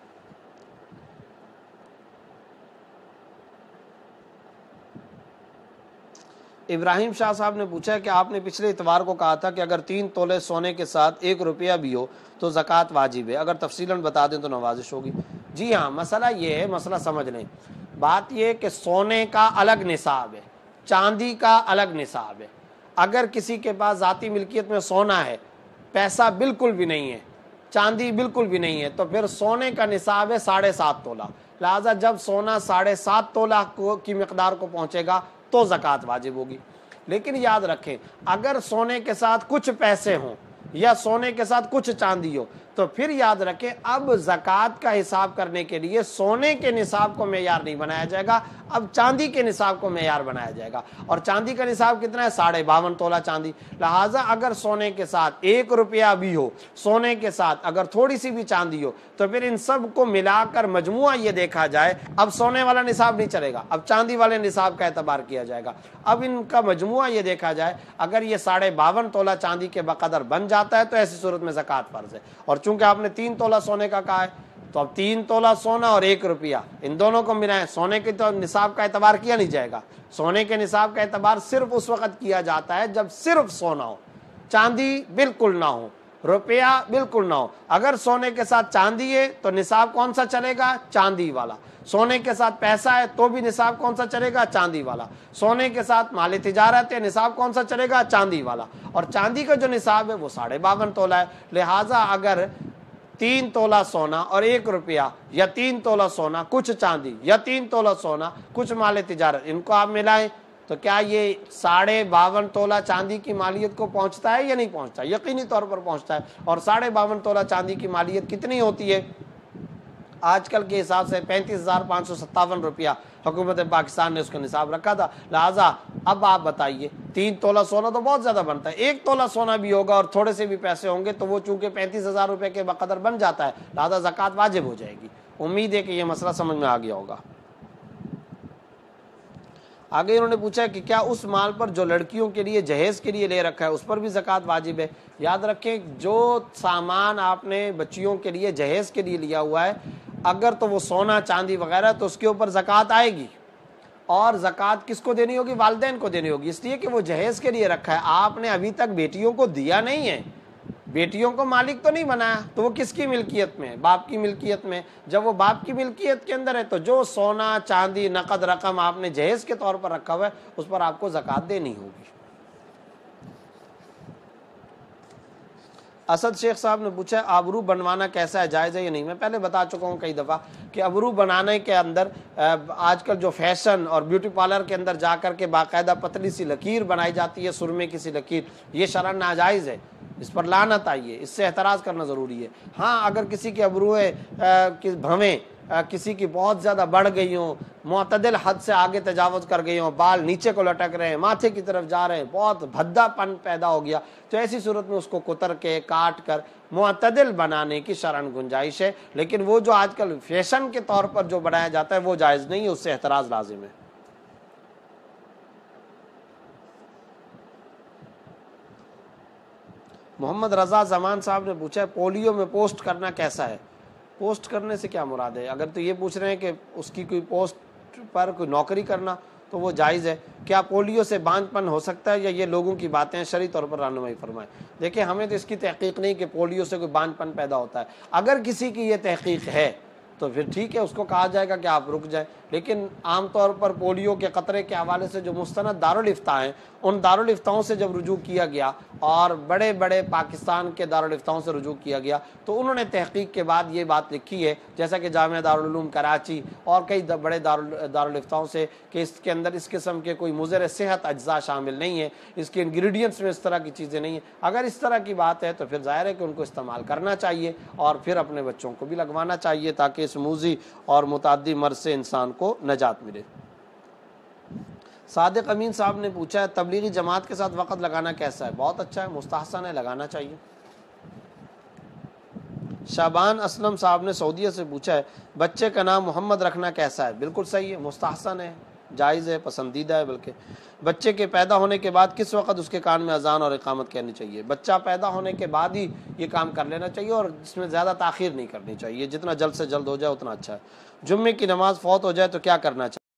ابراہیم شاہ صاحب نے پوچھا ہے کہ آپ نے پچھلے اتوار کو کہا تھا کہ اگر 3 تولے سونے کے ساتھ 1 روپیہ بھی ہو تو زکوٰۃ واجب ہے، اگر تفصیلاً بتا دیں تو نوازش ہوگی۔ جی ہاں، مسئلہ یہ ہے، مسئلہ سمجھ لیں، بات یہ ہے کہ سونے کا الگ نصاب ہے، چاندی کا الگ نصاب ہے۔ اگر کسی کے پاس ذاتی ملکیت میں سونا ہے، پیسہ بالکل بھی نہیں ہے، چاندی بالکل بھی نہیں ہے، تو پھر سونے کا نصاب ہے 7.5 تولہ، لہٰذا جب سونا 7.5 تولہ کی مقدار کو پہنچے گا تو زکوٰۃ واجب ہوگی۔ لیکن یاد رکھیں اگر سونے کے ساتھ کچھ پیسے ہوں یا سونے کے ساتھ کچھ چاندی ہو تو پھر یاد رکھیں اب زکوٰۃ کا حساب کرنے کے لیے سونے کے نصاب کو معیار نہیں بنایا جائے گا، اب چاندی کے نصاب کو معیار بنایا جائے گا، اور چاندی کا نصاب کتنا ہے؟ 52.5 تولہ چاندی۔ لہٰذا اگر سونے کے ساتھ 1 روپیہ بھی ہو، سونے کے ساتھ اگر تھوڑی سی بھی چاندی ہو، تو پھر ان سب کو ملا کر مجموعہ یہ دیکھا جائے، اب سونے والا نصاب نہیں چلے گا، اب چاندی والے نصاب کا اعتبار کیا جائے گا۔ اب ان کا مجموعہ یہ دیکھا جائے، اگر یہ 52.5 تولہ چاندی کے بقدر بن جاتا ہے تو ایسی صورت میں زکوٰۃ فرض ہے۔ اور چونکہ آپ نے 3 تولہ سونے کا کہا ہے، تو اب 3 تولہ سونا اور 1 روپیہ ان دونوں کو ملائیں، سونے کے تو نصاب کا اعتبار کیا نہیں جائے گا۔ سونے کے نصاب کا اعتبار صرف اس وقت کیا جاتا ہے جب صرف سونا ہو، چاندی بالکل نہ ہو، روپیہ بالکل نہ ہو۔ اگر سونے کے ساتھ چاندی ہے تو نصاب کون سا چلے گا؟ چاندی والا۔ سونے کے ساتھ پیسہ ہے تو بھی نصاب کون سا چلے گا؟ چاندی والا۔ سونے کے ساتھ مال تجارت ہے، نصاب کون سا چلے گا؟ چاندی والا۔ اور چاندی کا جو نصاب ہے وہ 52.5 تولہ ہے۔ لہٰذا اگر 3 تولہ سونا اور 1 روپیہ، یا 3 تولہ سونا کچھ چاندی، یا 3 تولہ سونا کچھ مال تجارت، ان کو آپ ملائیں تو کیا یہ 52.5 تولہ چاندی کی مالیت کو پہنچتا ہے یا نہیں پہنچتا؟ یقینی طور پر پہنچتا ہے۔ اور 52.5 تولہ چاندی کی مالیت کتنی ہوتی ہے؟ آج کل کے حساب سے 35,557 روپیہ حکومت پاکستان نے اس کا نصاب رکھا تھا۔ لہٰذا اب آپ بتائیے، 3 تولہ سونا تو بہت زیادہ بنتا ہے، 1 تولہ سونا بھی ہوگا اور تھوڑے سے بھی پیسے ہوں گے تو وہ چونکہ 35,000 روپے کے بقدر بن جاتا ہے، لہٰذا زکوٰۃ واجب ہو جائے گی۔ امید ہے کہ یہ مسئلہ سمجھ میں آ گیا ہوگا۔ آگے انہوں نے پوچھا کہ کیا اس مال پر جو لڑکیوں کے لیے جہیز کے لیے لے رکھا ہے اس پر بھی زکوٰۃ واجب ہے؟ یاد رکھیں، جو سامان آپ نے بچیوں کے لیے جہیز کے لیے لیا ہوا ہے، اگر تو وہ سونا چاندی وغیرہ تو اس کے اوپر زکوٰۃ آئے گی۔ اور زکوٰۃ کس کو دینی ہوگی؟ والدین کو دینی ہوگی، اس لیے کہ وہ جہیز کے لیے رکھا ہے، آپ نے ابھی تک بیٹیوں کو دیا نہیں ہے، بیٹیوں کو مالک تو نہیں بنایا، تو وہ کس کی ملکیت میں ہے؟ باپ کی ملکیت میں۔ جب وہ باپ کی ملکیت کے اندر ہے تو جو سونا چاندی نقد رقم آپ نے جہیز کے طور پر رکھا ہوا ہے اس پر آپ کو زکوٰۃ دینی ہوگی۔ اسد شیخ صاحب نے پوچھا آبرو بنوانا کیسا ہے، جائز ہے یا نہیں؟ میں پہلے بتا چکا ہوں کئی دفعہ کہ آبرو بنانے کے اندر آج کل جو فیشن اور بیوٹی پارلر کے اندر جا کر کے باقاعدہ پتلی سی لکیر بنائی جاتی ہے، سرمے کی سی لکیر، یہ شرعاً ناجائز ہے، اس پر لعنت آئی ہے، اس سے احتراز کرنا ضروری ہے۔ ہاں اگر کسی کی ابروئیں بھویں کسی کی بہت زیادہ بڑھ گئی ہوں، معتدل حد سے آگے تجاوز کر گئی ہوں، بال نیچے کو لٹک رہے ہیں، ماتھے کی طرف جا رہے ہیں، بہت بھدا پن پیدا ہو گیا، تو ایسی صورت میں اس کو کتر کے کاٹ کر معتدل بنانے کی شرعاً گنجائش ہے۔ لیکن وہ جو آج کل فیشن کے طور پر جو بنایا جاتا ہے وہ جائز نہیں ہے، اس سے احتراز لازم ہے۔ محمد رضا زمان صاحب نے پوچھا پولیو میں پوسٹ کرنا کیسا ہے؟ پوسٹ کرنے سے کیا مراد ہے؟ اگر تو یہ پوچھ رہے ہیں کہ اس کی کوئی پوسٹ پر کوئی نوکری کرنا تو وہ جائز ہے۔ کیا پولیو سے بانجھ پن ہو سکتا ہے یا یہ لوگوں کی باتیں ہیں؟ شرعی طور پر رہنمائی فرمائیں۔ دیکھیں ہمیں تو اس کی تحقیق نہیں کہ پولیو سے کوئی بانجھ پن پیدا ہوتا ہے، اگر کسی کی یہ تحقیق ہے تو پھر ٹھیک ہے، اس کو کہا جائے گا کہ آپ رک جائیں۔ لیکن عام طور پر پولیو کے قطرے کے حوالے سے جو مستند دارالفتاء ہیں، ان دارالفتاؤں سے جب رجوع کیا گیا اور بڑے بڑے پاکستان کے دارالفتاؤں سے رجوع کیا گیا تو انہوں نے تحقیق کے بعد یہ بات لکھی ہے، جیسا کہ جامعہ دارالعلوم کراچی اور کئی بڑے دارالفتاؤں سے، کہ اس کے اندر اس قسم کے کوئی مضر صحت اجزاء شامل نہیں ہیں، اس کے انگریڈینٹس میں اس طرح کی چیزیں نہیں ہیں۔ اگر اس طرح کی بات ہے تو پھر ظاہر ہے کہ ان کو استعمال کرنا چاہیے اور پھر اپنے بچوں کو بھی لگوانا چاہیے تاکہ اس موذی اور متعدی مرض سے انسان کو نجات ملے۔ صادق امین صاحب نے پوچھا ہے تبلیغی جماعت کے ساتھ وقت لگانا کیسا ہے؟ بہت اچھا ہے، مستحسن ہے، لگانا چاہیے۔ شعبان اسلم صاحب نے سعودیہ سے پوچھا ہے بچے کا نام محمد رکھنا کیسا ہے؟ بالکل صحیح ہے، مستحسن ہے، جائز ہے، پسندیدہ ہے۔ بلکہ بچے کے پیدا ہونے کے بعد کس وقت اس کے کان میں اذان اور اقامت کہنی چاہیے؟ بچہ پیدا ہونے کے بعد ہی یہ کام کر لینا چاہیے اور اس میں زیادہ تاخیر نہیں کرنی چاہیے، جتنا جلد سے جلد ہو جائے اتنا اچھا ہے۔ جمعے کی نماز فوت ہو جائے تو کیا کرنا چاہیے؟